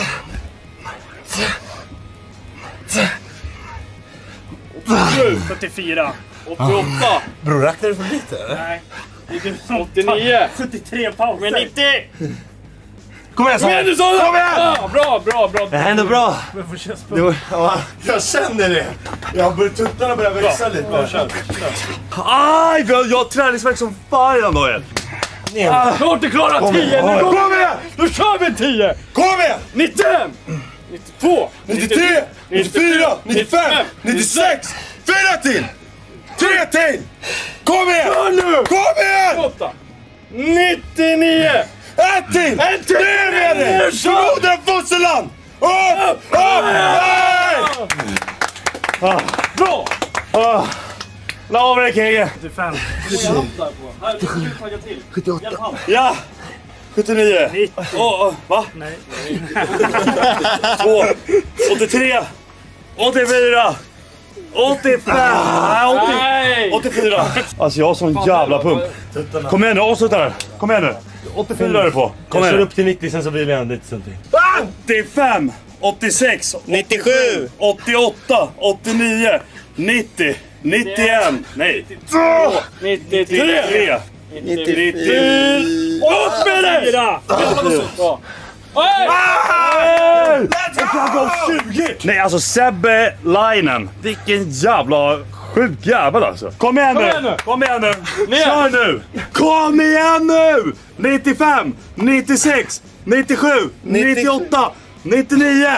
åttiosju! sjuttiofyra. åttioåtta! Bror, räknar du för lite eller? Nej. åttionio! sjuttiotre paus. Men nittio! Kom igen, Kom igen nu Kom Sara! igen! Ja, bra, bra, bra. Det händer bra. Men får köra spö. Det var, ja, jag känner det. Jag börjar tuttarna börjar växa lite. Ja, kör. Aj, jag, jag har träningsvärk som fan idag, Noel. Ah, klart du klarar Kom tio! igen. Nu Kom kommer vi! igen. Då kör vi tio! Kom igen! nittiofem! nittiotvå! nittiotre, nittiofyra, nittiofem, nittiosex! Fyra till! Tre till! Kom igen! Kör nu! Kom igen! åtta! nittionio! Ett till! En till! Ner med dig! Nu kör! Broder Fosseland! Upp! Upp! Nej! Bra! La av dig, Kegge. sjuttiofem. sjuttioåtta. Ja! sjuttionio. nittio. Åh, åh, va? Nej. Två. åttiotre. åttiofyra. åttiofem. Nej, åttio. Nej! åttiofyra. Alltså jag har sån jävla pump. Kom igen nu, avsluta där. Kom igen nu. åttiofyra är det på. Kom igen. Jag kör upp till nittio, sen så blir det en lite sånt. åttiofem. åttiosex. nittiosju. åttioåtta. åttionio. nittio. nittioen. Nej. nittiotre. nittio. Upp med dig! Bra. Jag kan gå tjugo! Nej, alltså Sebbe Linen. Vilken jävla sjuk jävel alltså. Kom igen nu! Kom igen nu. Kom igen nu! Ner. Kör nu! Kom igen nu! nittiofem, nittiosex, nittiosju, nittioåtta, nittionio!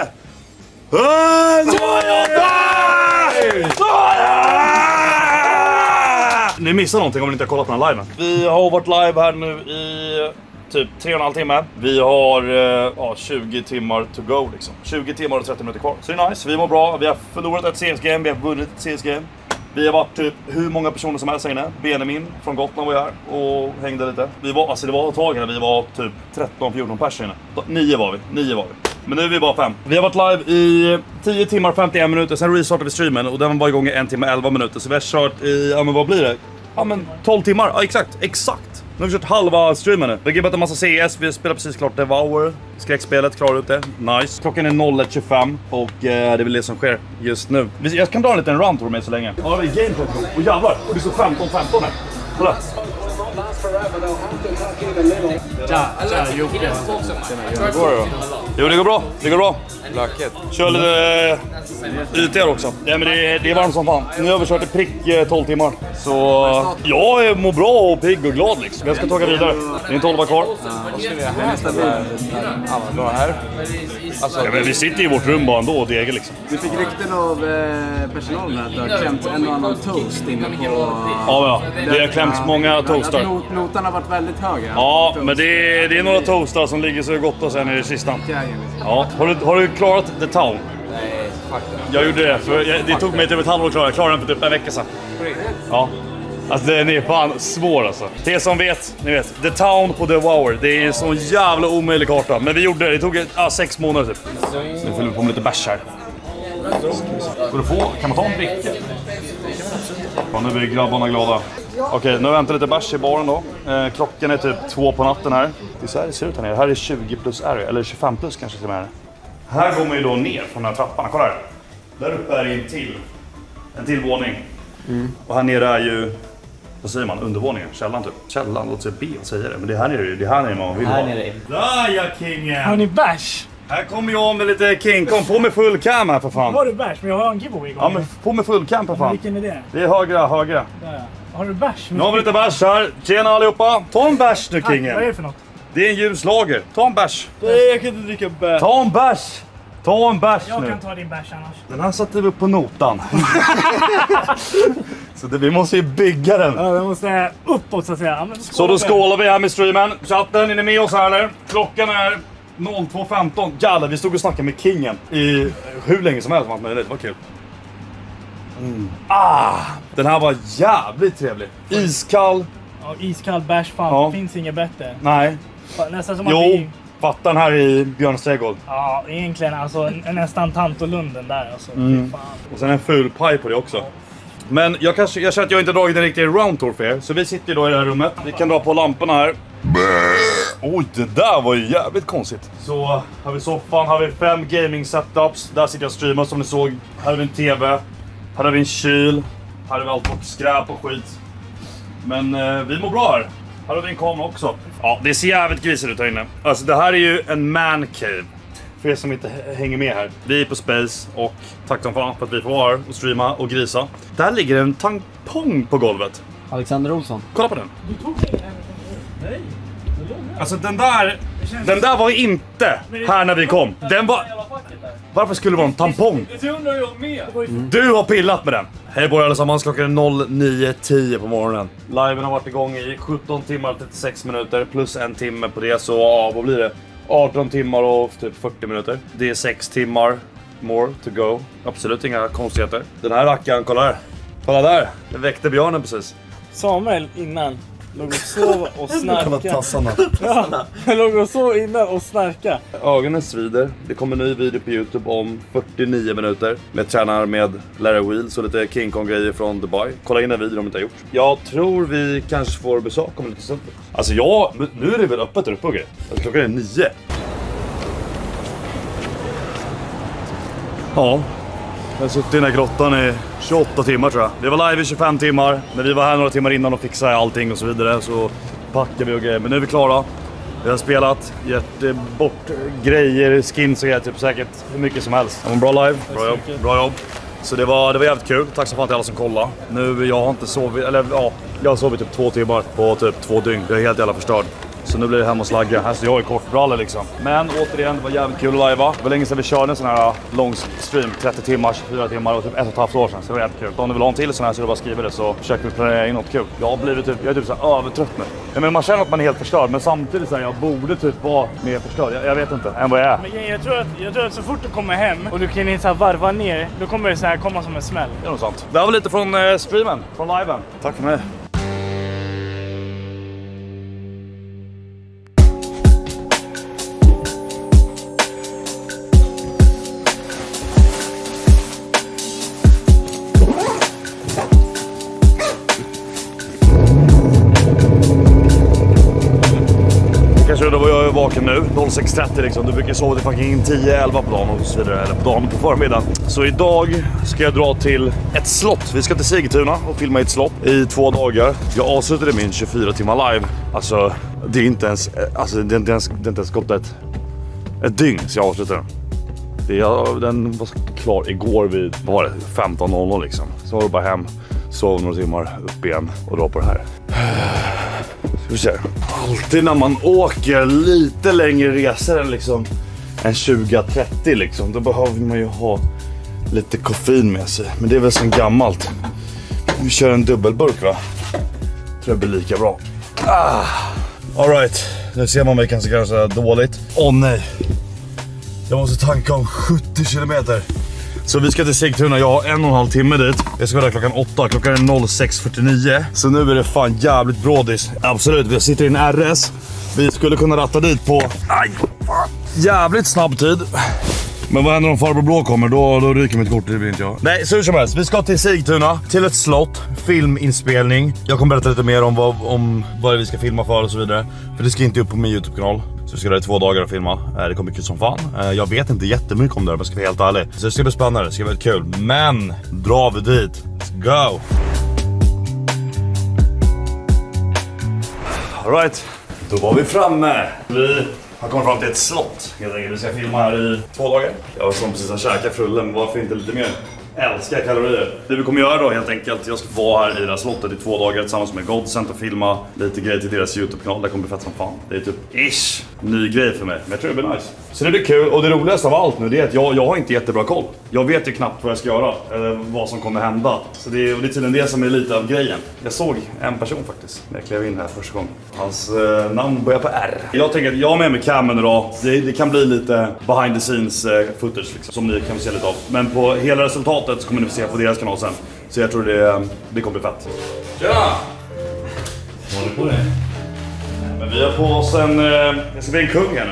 Ni missar någonting om ni inte har kollat på den här liven. Vi har varit live här nu i typ tre och en halv timme. Vi har eh, ja, tjugo timmar to go liksom. tjugo timmar och trettio minuter kvar. Så det är nice, vi mår bra. Vi har förlorat ett C S-game, vi har vunnit ett C S-game. Vi har varit typ hur många personer som helst här inne. Benjamin från Gotland var här och hängde lite. Vi var, alltså det var ett tag när vi var typ tretton fjorton pers inne. Nio var vi, nio var vi. Men nu är vi bara fem. Vi har varit live i tio timmar femtioen minuter, sen restartade vi streamen och den var igång i en timme elva minuter. Så vi har kört i, ja men vad blir det? Ja men tolv timmar, ja exakt, exakt. Nu har vi kört halva streamen nu. Vi har gibbat en massa C S, vi spelar precis klart Devour. Skräckspelet, klarar ut det, nice. Klockan är noll ett tjugofem och eh, det är väl det som sker just nu. Jag kan dra en liten run tour med så länge. Ja det är gameplay. Och jävlar, det är så femton femton här. Kolla. Tja, tja, Jocke. Hur går det då? Jo det går bra, det går bra. Blacket. Kör lite äh, Y T också. Ja, men det, är, det är varmt som fan. Nu har vi kört i prick eh, tolv timmar. Så jag mår bra och pigg och glad liksom. Jag ska ta vidare. Det är en tolva kvar. Vad ska vi göra här istället för alla dagar här? Alltså, Ja, men vi sitter i vårt rum bara ändå och deger liksom. Vi fick rykten av eh, personalen här att du har klämt en och annan toast inne på... Ja, ja. Vi har klämt många toastar. Not, notan har varit väldigt hög här. Ja, men det är, det är några toastar som ligger så gott och sen i kistan. Ja. Har du, har du klarat The Town? nej, fuck det. Jag gjorde det, för jag, det tog mig typ ett halvår att klara. Jag klarade den för typ en vecka sedan. Ja. Alltså den är fan svår alltså. Det är som vet, ni vet, The Town på The Wow. Det är en sån jävla omöjlig karta. Men vi gjorde det, det tog ah, sex månader typ. Så nu fyller vi på med lite bärs här. Ska du få, kan man ta en dricka? Ja, nu blir grabbarna glada. Okej, nu väntar lite bärs i baren då. Eh, klockan är typ två på natten här. Det är så här det ser ut här nere. Här är tjugo plus R, eller tjugofem plus kanske till och med. Här går man ju då ner från den här trappan. Kolla här. Där uppe är en till. En till våning. Mm. Och här nere är ju, vad säger man, undervåningen, källan typ. Källan, låt sig be att säga det. Men det här nere, det här nere man vill vara. Där ja, kingen! Har ni bärs? Här kommer jag med lite King Kong. På med full cam här för fan. Har du bärs? Men jag har en giveaway igång. Ja, men på med full cam för fan. Vilken är det? Det är högra, högra. Där. Har du bärs? Nu har vi lite bärs här. Tjena allihopa. Ta en bärs nu, Tack, kingen. vad är det för något? Det är en ljuslager. Ta en bärs. Nej, jag kan inte dricka bärs. Ta en bärs. Ta en bärs Jag nu. kan ta din bärs annars. Den här satte vi upp på notan. Så det, vi måste ju bygga den. Ja, jag måste uppåt så att säga. Ja, men Så då skålar vi här med streamen. Chatten, är ni med oss här eller? Klockan är noll två femton. Jävlar, vi stod och snackade med kingen i hur länge som helst. Men det var kul. Mm. Ah, den här var jävligt trevlig. Iskall. Ja, iskall bärs, fan. Ja. Finns inget bättre. Nej. Nästan som att Jo, vi... fattar den här i Björns trädgård. Ja, egentligen alltså en- nästan Tantolunden där alltså. Mm. Fy fan. Och sen en full paj på det också. Men jag, kanske, jag känner att jag inte dragit en riktig round tour för er. Så vi sitter ju då i det här rummet. Vi kan dra på lamporna här. Oj, det där var ju jävligt konstigt. Så har vi soffan, har vi fem gaming setups. Där sitter jag och streamar som ni såg. Här har vi en tv. Här har vi en kyl. Här har vi allt vårt skräp och skit. Men eh, vi mår bra här. Här har vi en kamera också. Ja, det ser jävligt grisigt ut här inne. Alltså det här är ju en man cave. För er som inte hänger med här. Vi är på Space och tack som fan för att vi får vara här och streama och grisa. Där ligger en tampong på golvet. Alexander Olsson. Kolla på den. Nej. Alltså den där, den där var inte här när vi kom. Den var... Varför skulle det vara en tampong? Du har pillat med den. Hej på er allesammans, klockan är nio tio på morgonen. Liven har varit igång i sjutton timmar och trettiosex minuter. Plus en timme på det, så ja, vad blir det? arton timmar och typ fyrtio minuter. Det är sex timmar more to go. Absolut inga konstigheter. Den här rackaren, kolla här. Kolla där, den väckte björnen precis. Samuel innan låg och sov och snarka. Kolla tassarna. Ja, jag låg och sov innan och snarka. Ögonen svider. Det kommer en ny video på YouTube om fyrtionio minuter. Med tränar med Larry Wheels och lite King Kong grejer från Dubai. Kolla in en video om inte har gjort. Jag tror vi kanske får besök om lite stund. Alltså ja, nu är det väl öppet där uppe och grejer. Alltså, klockan är nio. Ja. Jag har suttit i den här grottan i tjugoåtta timmar tror jag. Vi var live i tjugofem timmar. När vi var här några timmar innan och fixade allting och så vidare så packade vi och grejer. Men nu är vi klara. Vi har spelat, gett bort grejer, skins och grejer, typ säkert hur mycket som helst. Det var en bra live, bra jobb, bra jobb. Så det var, det var jävligt kul. Tack så fan till alla som kollade. Nu, jag har inte sovit, eller ja, jag har sovit typ två timmar på typ två dygn. Jag är helt jävla förstörd. Så nu blir det hem och slagga. Alltså jag är kortbrallor liksom. Men återigen, det var jävligt kul att lajva. Det var länge sedan vi körde en sån här lång stream. trettio timmar, tjugofyra timmar och typ ett och ett halvt år sedan. Så det var jävligt kul. Om du vill ha en till sån här så är det bara skriva det så försöker vi planera in något kul. Jag har blivit typ, jag är typ så här övertrött nu. Ja, men man känner att man är helt förstörd. Men samtidigt så här, jag borde typ vara mer förstörd. Jag, jag vet inte, än vad jag är. Men jag tror, att, jag tror att så fort du kommer hem och du kan så här varva ner, då kommer det så här komma som en smäll. Det är nog sant. Det här var lite från eh, streamen, från liven. Tack för mig. Då var jag vaken nu, sex trettio liksom. Du brukar sova till fucking tio elva på dagen och så vidare, eller på dagen på förmiddagen. Så idag ska jag dra till ett slott. Vi ska till Sigtuna och filma i ett slott i två dagar. Jag avslutade min tjugofyra timmar live. Alltså, det är inte ens, alltså, det är inte ens, det är inte ens gått ett, ett dygn så jag avslutade den. Det är, den var klar igår vid, vad var det, femton noll noll liksom. Så var det bara hem, sov några timmar, upp igen och dra på det här. Alltid när man åker lite längre resor än liksom en tjugo trettio liksom, då behöver man ju ha lite koffein med sig. Men det är väl som gammalt. Vi kör en dubbelburk va? Tror jag blir lika bra. Ah. All right, nu ser man mig kanske kanske dåligt. Åh oh, nej. Jag måste tanka om sjuttio kilometer. Så vi ska till Sigtuna, jag har en och en halv timme dit. Jag ska vara där klockan åtta, klockan är sex fyrtionio. Så nu är det fan jävligt brådis. Absolut, vi sitter i en R S. Vi skulle kunna ratta dit på aj, fan, jävligt snabb tid. Men vad händer om farbror blå kommer? Då, då ryker mitt kort, det blir inte jag. Nej, så hur som helst, vi ska till Sigtuna, till ett slott, filminspelning. Jag kommer berätta lite mer om vad, om vad vi ska filma för och så vidare. För det ska inte upp på min YouTube-kanal. Så vi ska göra två dagar att filma. Det kommer kul som fan. Jag vet inte jättemycket om det här, men jag ska vara helt ärlig. Så det ska bli spännande, det ska bli kul. Men, drar vi dit. Let's go! Alright, då var vi framme. Vi har kommit fram till ett slott. Helt enkelt. Vi ska filma här i två dagar. Jag var som precis har käkat frullen, men varför inte lite mer? Älskar kalorier. Det vi kommer göra då helt enkelt, jag ska vara här i det här slottet i två dagar tillsammans med Godsent och filma lite grejer till deras YouTube-kanal. Det kommer bli fett som fan. Det är typ ish, ny grej för mig. Men jag tror det blir nice. Så det blir kul, och det roligaste av allt nu det är att jag, jag har inte jättebra koll. Jag vet ju knappt vad jag ska göra, eller vad som kommer hända. Så det är, och det är tydligen det som är lite av grejen. Jag såg en person faktiskt när jag klev in här första gången. Hans eh, namn börjar på R. Jag tänker att jag har med mig camen idag. Det, det kan bli lite behind the scenes eh, footage liksom, som ni kan se lite av. Men på hela resultatet så kommer ni få se på deras kanal sen. Så jag tror det, det kommer bli fett. Tjena! Vad håller på det? Men vi har på oss en... Eh, jag ska bli en kung här nu.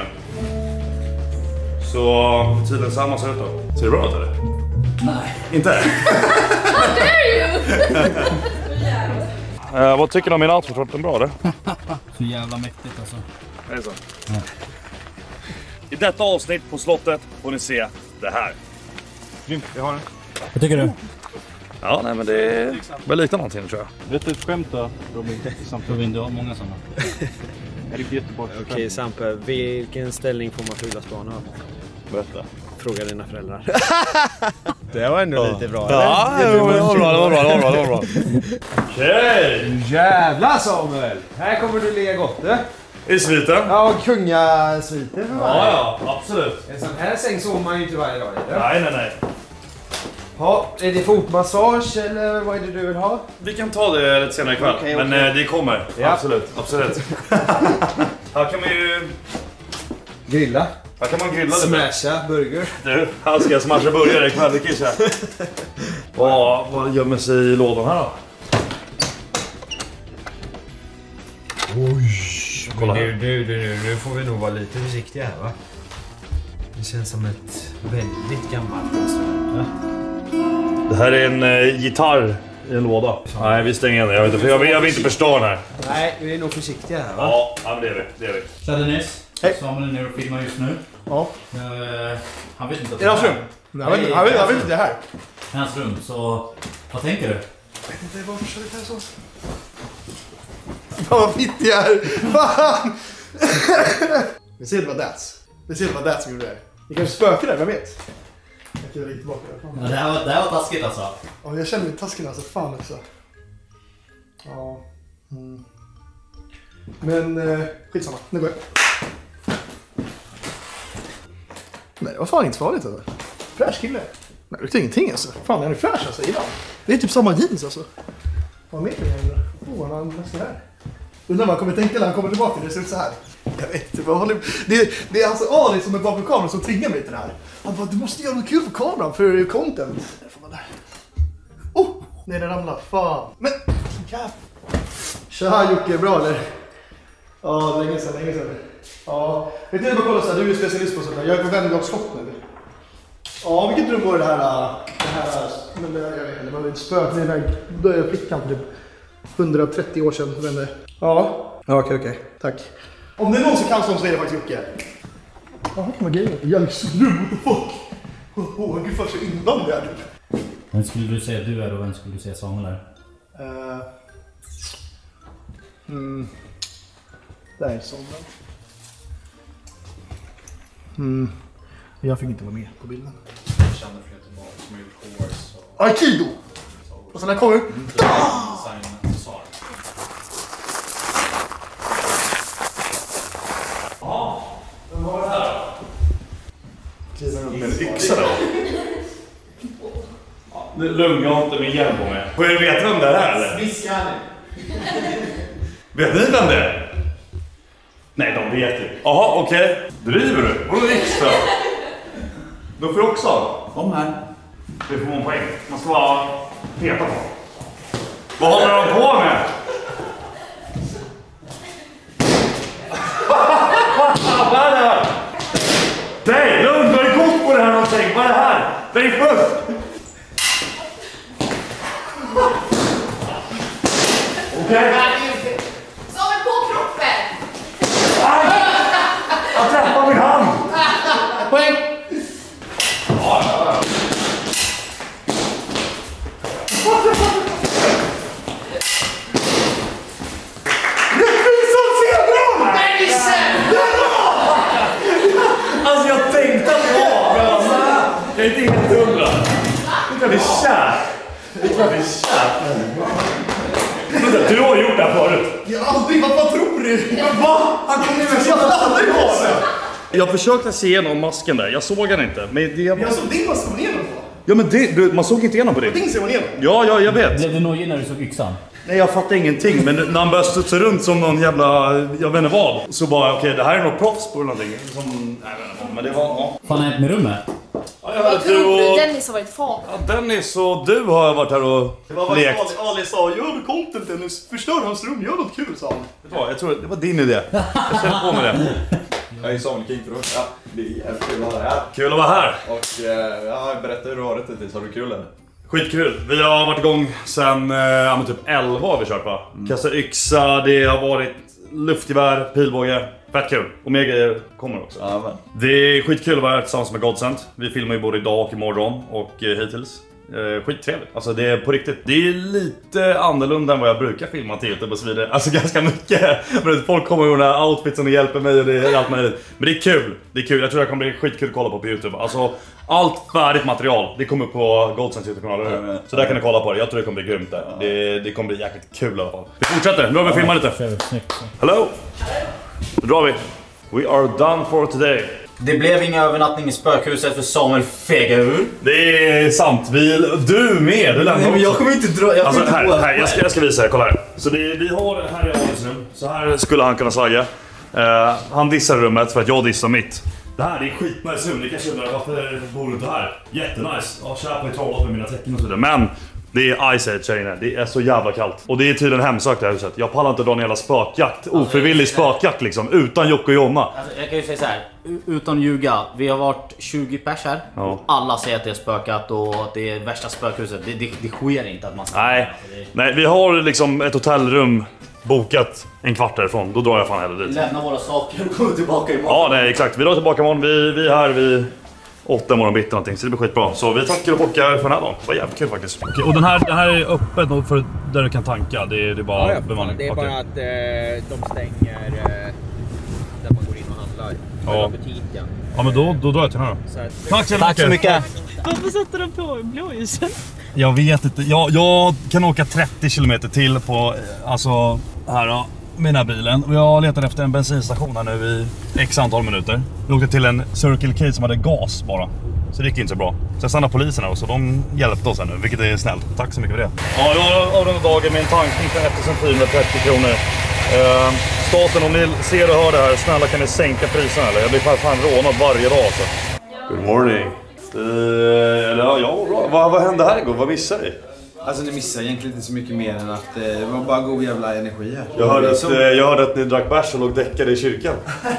Så tydligen samma ser ut då. Ser det bra ut eller? Nej. Inte? How dare you? uh, vad tycker du om min outfit? Var den bra eller? Så jävla mäktigt alltså. Det är så. Ja. I detta avsnitt på slottet får ni se det här. Grymt, vi har den. Vad tycker du? Ja, nej men det väl liknar någonting tror jag. Vet du ett skämt då, Robin? Sampe Robin, du har många sådana. Är det jättebra? Okej, okay, Sampe. Vilken ställning får man friluftsbana ha? Berätta. Fråga dina föräldrar. Det var ändå ja. lite bra. Ja, det var bra, det var bra, det var bra, det var bra. Okej. Jävla Samuel. Här kommer du ligga gott, du. I sviten? Ja, kungasviten för varje. Ja, ja, absolut. En sån här säng sover man ju inte varje dag. Eller? Nej, nej, nej. Ja, är det fotmassage eller vad är det du vill ha? Vi kan ta det lite senare ikväll, okay, men okay. det kommer. Ja. Absolut, absolut. Här kan man ju... Grilla. Här kan man grilla det. Smasha burger. Du, här ska jag smasha burgare ikväll, det kissa. Vad, vad gömmer sig i lådan här då? Oj, kolla här. Du, du, du, nu får vi nog vara lite försiktiga här, va? Det känns som ett väldigt gammalt instrument, va? Det här är en eh, gitarr i en låda. Nej, vi stänger igen det. Jag, vet inte, jag, vill, jag vill inte förstå den här. Nej, vi är nog försiktiga här, va? Ja, ja men det är vi. Det är vi. Tja Dennis. Hej. Samuel är nere och filmar just nu. Ja. Uh, han vet inte att det är hans rum. Nej, han vet, han vet, han vet inte det här. Hans rum, så vad tänker du? Jag vet inte, varför kör det här så? Vad fittig jag är! Fan! Vi ser det var Dats. Vi ser det var Dats som gjorde det. Det kanske spökar där, vem vet? Jag kan riktigt tillbaka. Ja, det, här var, det här var taskigt alltså. Ja, jag känner mig taskig alltså. Fan också. Ja. Mm. Men eh, skitsamma. Nu går jag. Nej, det var fan inte farligt alltså. Fräsch kille. Nej, det luktar ingenting alltså. Fan, han är fräsch alltså. Idag. Det är typ samma jeans alltså. Vad med mig här? Åh, han är nästan här. Undrar vad han kommer tänka när han kommer tillbaka. Det ser ut så här. Jag vet inte vad håller... Det, det är alltså Ali som är bakom kameran som tvingar mig till det här. Han bara, du måste göra något kul för kameran, för content. Där får man där. Oh! Nej, den ramlar. Fan. Men, jävlar. Tja Jocke, bra eller? Ja, länge sedan, länge sedan. Ja, jag tänkte bara kolla så här, du är ju specialist på sånt här. Jag är på Vännergård slott nu. Ja, vilket rum var det här? Det här, men det, jag vet inte, det var ett spök. Det är den här flickan för typ hundratrettio år sedan, vänner. Ja, ja okej, okej. Tack. Om det är någon som kan sånt så är det faktiskt Jocke. Ja, vad kan man grejer? Jag är så dum, what the fuck? Åh, oh, gud, för så innan det här. Vem skulle du säga du är och vem skulle du säga Samuel är? Uh, mm. Det här är Samuel. Mm. Jag fick inte vara med på bilden. Jag känner för Göteborg som har gjort Horse och... Aikido! Och sen här kommer... Mm. Ja, vem var det här då? Med en yxa då? Lugn, jag har inte min hjälp på mig. Får jag veta vem det är eller? Viska här nu. Vet ni vem det är? Nej, de vet ju. Jaha, okej. Okay. Driver du? Vadå yxa? Då får jag också ha. Kom här. Det får man poäng. Man ska bara peta på. Vad håller de på med? Vad är det här? Nej, lugn, vad är det gått på det här någonting? Vad är det här? Det är först. Okej. Okay. Som en på kroppen. Aj! Jag träffar min hand. Poäng. Ja, ja, ja. Alltså jag tänkte att det var, men alltså, jag är inte helt hundra. Det är kär. Det är klart det är kär. Du har gjort det här förut. Jag har aldrig, vad fan tror du? Va? Han kommer med sig aldrig på sig. Jag försökte se igenom masken där, jag såg den inte. Men det var... Jag såg din mask var igenom på. Ja men det, du, man såg inte igenom på det. Din ser man igenom. Ja, ja, jag vet. Blev du nojig när du såg yxan? Nej, jag fattar ingenting. Men när han började studsa runt som någon jävla, jag vet inte vad. Så bara, okej, okay, det här är nog proffs på någonting. Som, nej, jag vet inte vad, men det var, ja. Fan, är det med rummet? Ja, jag Vad tror du? Dennis har varit fan. Ja, Dennis och du har varit här och det var lekt. Ali, Ali sa, gör du content Dennis? Förstör hans rum, gör något kul, sa han. Vet du vad, jag tror det var din idé. Jag känner på med det. Jag är Samuel King för oss. Ja, det är jävligt kul att vara här. Kul att vara här. Och eh, ja, berätta hur du har det hittills. Har du kul eller? Skitkul. Vi har varit igång sen eh, ja, typ elva har vi kört va? Mm. Kasta yxa, det har varit luftgevär, pilbåge. Fett kul. Och mer grejer kommer också. Ja, men. Det är skitkul att vara här tillsammans med Godsent. Vi filmar ju både idag och imorgon och eh, hittills. Eh, skittrevligt. Alltså det är på riktigt. Det är lite annorlunda än vad jag brukar filma till YouTube och så vidare. Alltså ganska mycket. Men folk kommer med den här outfitsen och hjälper mig och det är allt möjligt. Men det är kul. Det är kul. Jag tror det kommer bli skitkul att kolla på på YouTube. Alltså allt färdigt material. Det kommer på Goldsens YouTube-kanal. Mm. Så där kan ni kolla på det. Jag tror det kommer bli grymt där. Det, det kommer bli jäkligt kul i alla fall. Vi fortsätter. Nu har vi filmat lite. Hello. Nu drar vi. We are done for today. Det blev ingen övernattning i spökhuset för Samuel Fegaur. Det är sant. Vi, du med. Du Nej, men jag kommer inte dra. Jag, alltså, inte här, på här, jag, ska, jag ska visa er. Kolla här. Så det, vi har här i Alis rum. Så här skulle han kunna slagga. Uh, han dissar rummet för att jag dissar mitt. Det här är skitnice rum. Ni kanske undrar varför bor du inte här? Jättenice. Ja, kär på i trollat med mina tecken och så vidare. Men det är Ice Age här inne. Det är så jävla kallt. Och det är tydligen hemsökt det här huset. Jag pallar inte dra en jävla spökjakt. Ofrivillig spökjakt liksom. Utan Jocke och Jonna. Alltså, jag kan ju säga så här. Utan ljuga. Vi har varit tjugo pers här. Ja. Och alla säger att det är spökat och det är värsta spökhuset. Det, det, det sker inte att man ska... Nej. Det... Nej, vi har liksom ett hotellrum bokat en kvart därifrån. Då drar jag fan hellre dit. Lämna våra saker och gå tillbaka imorgon. Ja, nej, exakt. Vi drar tillbaka imorgon. Vi, vi är här vid åtta morgon bitti någonting. Så det blir skitbra. Så vi tackar och bockar för den här dagen. Det var jävligt kul faktiskt. Okej, och den här, den här är öppen för där du kan tanka. Det är, det är bara ja, bemanning. Det är bara att eh, de stänger eh, där man går in och handlar. Ja. Butiken. Ja, men då, då drar jag till den här då. Att, Tack så Tack mycket. så mycket. Varför sätter de på blåljusen? Jag vet inte. Jag, jag kan åka trettio kilometer till på, alltså, här då, med den här bilen. Och jag letade efter en bensinstation här nu i x antal minuter. Jag åkte till en Circle K som hade gas bara. Så det gick inte så bra. Så jag stannade polisen här och så de hjälpte oss här nu, vilket är snällt. Tack så mycket för det. Ja, jag har avrundat dagen med en tankning för ettusen fyrahundratrettio kronor. Uh, staten, om ni ser och hör det här, snälla kan ni sänka priserna eller? Jag blir fan, fan rånad varje dag alltså. Good morning. Uh, eller, ja, bra. Vad, vad hände här igår? Vad missade vi? Alltså ni missar egentligen inte så mycket mer än att eh, det var bara god jävla energi här. Jag hörde, att, som... eh, jag hörde att ni drack bärs och låg däckade i kyrkan.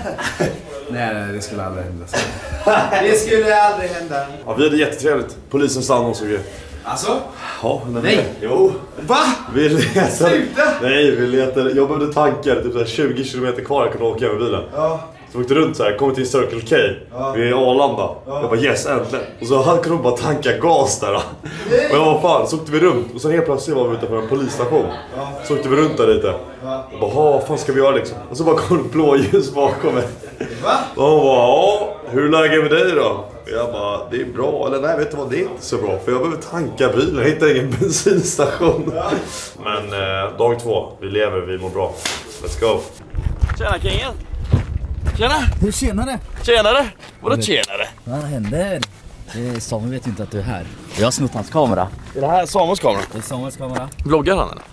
nej, nej, det skulle aldrig hända. det skulle aldrig hända. Ja, vi hade jättetrevligt. Polisen stannade oss och grejer. Alltså? Ja, men nej. Jo. Va? Vi letade... Sluta! Nej, vi letade... Jag behövde tanka typ tjugo kilometer kvar jag kunde åka över bilen. Ja. Så vi åkte runt så här, kom till Circle K. Ja. Vi är i Arlanda. Ja. Jag bara yes, äntligen. Och så han kunde bara tanka gas där. Då. Och jag var fan, så åkte vi runt. Och så helt plötsligt var vi utanför en polisstation. Ja. Så åkte vi runt där lite. Ja. Och bara, vad fan ska vi göra liksom? Och så bara kom det blåljus bakom mig. Va? Och hon bara, ja, hur är läget med dig då? Och jag bara, det är bra. Eller nej, vet du vad, det är inte så bra. För jag behöver tanka bilen, jag hittar ingen bensinstation. Ja. Men eh, dag två, vi lever, vi mår bra. Let's go. Tjena kingen. Tjena! Hur tjenare? Tjenare! Vadå tjenare? Vad händer? Det Samuel vet ju inte att du är här. Jag har snott hans kamera. Är det här Samuels kamera? Det är Samuels kamera. Vloggar han eller?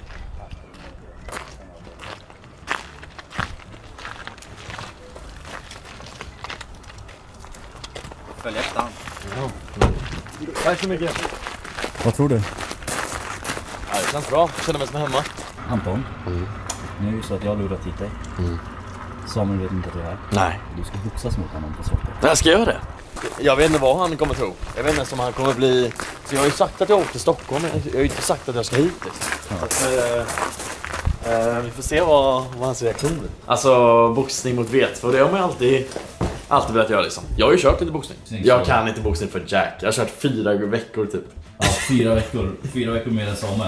Följ efter han. Ja. Tack så mycket. Vad tror du? Ja, det känns bra. Jag känner mig som hemma. Anton, mm. nu är det ju så att jag har lurat hit dig. Mm. Samuel vet inte att du är här. Nej. Du ska boxas mot honom på Svarta. Nej, ska jag göra det? Jag vet inte vad han kommer tro. Jag vet inte ens om han kommer bli... Så jag har ju sagt att jag åker till Stockholm. Jag har ju inte sagt att jag ska hit. Ja. Att, äh, äh, vi får se vad, vad hans reaktion blir. Alltså, boxning mot vet. För det har man ju alltid, alltid velat göra liksom. Jag har ju kört lite boxning. Jag kan inte boxning för Jack. Jag har kört fyra veckor typ. Ja, fyra veckor. Fyra veckor med en Samuel.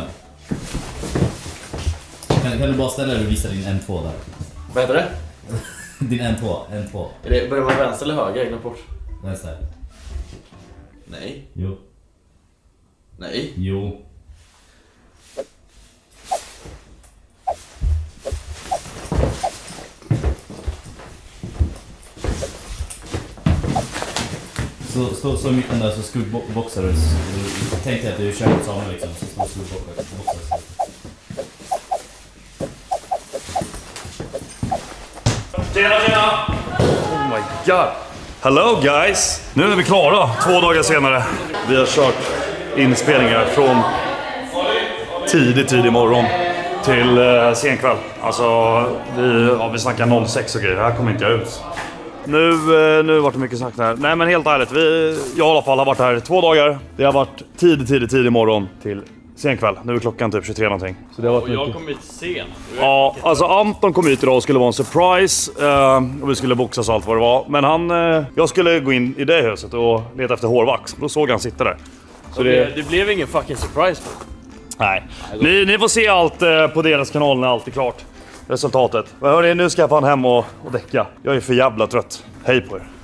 Kan, kan du bara ställa dig och visa din N två där? Vad heter det? Din N två, N två. Är det, börjar man vänster eller höger inom Porsche? Vänster. Nej. Jo. Nej. Jo. Så stå så mitten där så skuggboxar du. Tänk dig att du kör mot Samuel liksom. Så står skuggboxar. Tjena, tjena! Oh my god! Hello guys! Nu är vi klara, två dagar senare. Vi har kört inspelningar från tidig, tidig morgon till eh, sen kväll. Alltså, vi, ja, vi snackar noll sex och grejer, här kommer inte jag ut. Nu, eh, nu har det varit mycket snack här. Nej men helt ärligt, vi, jag i alla fall har varit här två dagar. Det har varit tidig, tidig, tidig morgon till sen kväll. Nu är klockan typ tjugotre någonting. Så det har varit och jag mycket. kom hit sent. Ja, alltså Anton kom hit idag och skulle vara en surprise. Uh, och vi skulle boxas och allt vad det var. Men han, uh, jag skulle gå in i det huset och leta efter hårvax. Då såg han sitta där. Så det, det, det blev ingen fucking surprise på. Nej. Ni, ni får se allt eh, på deras kanal när allt är klart. Resultatet. Men hörni, nu ska jag fan hem och, och däcka. Jag är för jävla trött. Hej på er.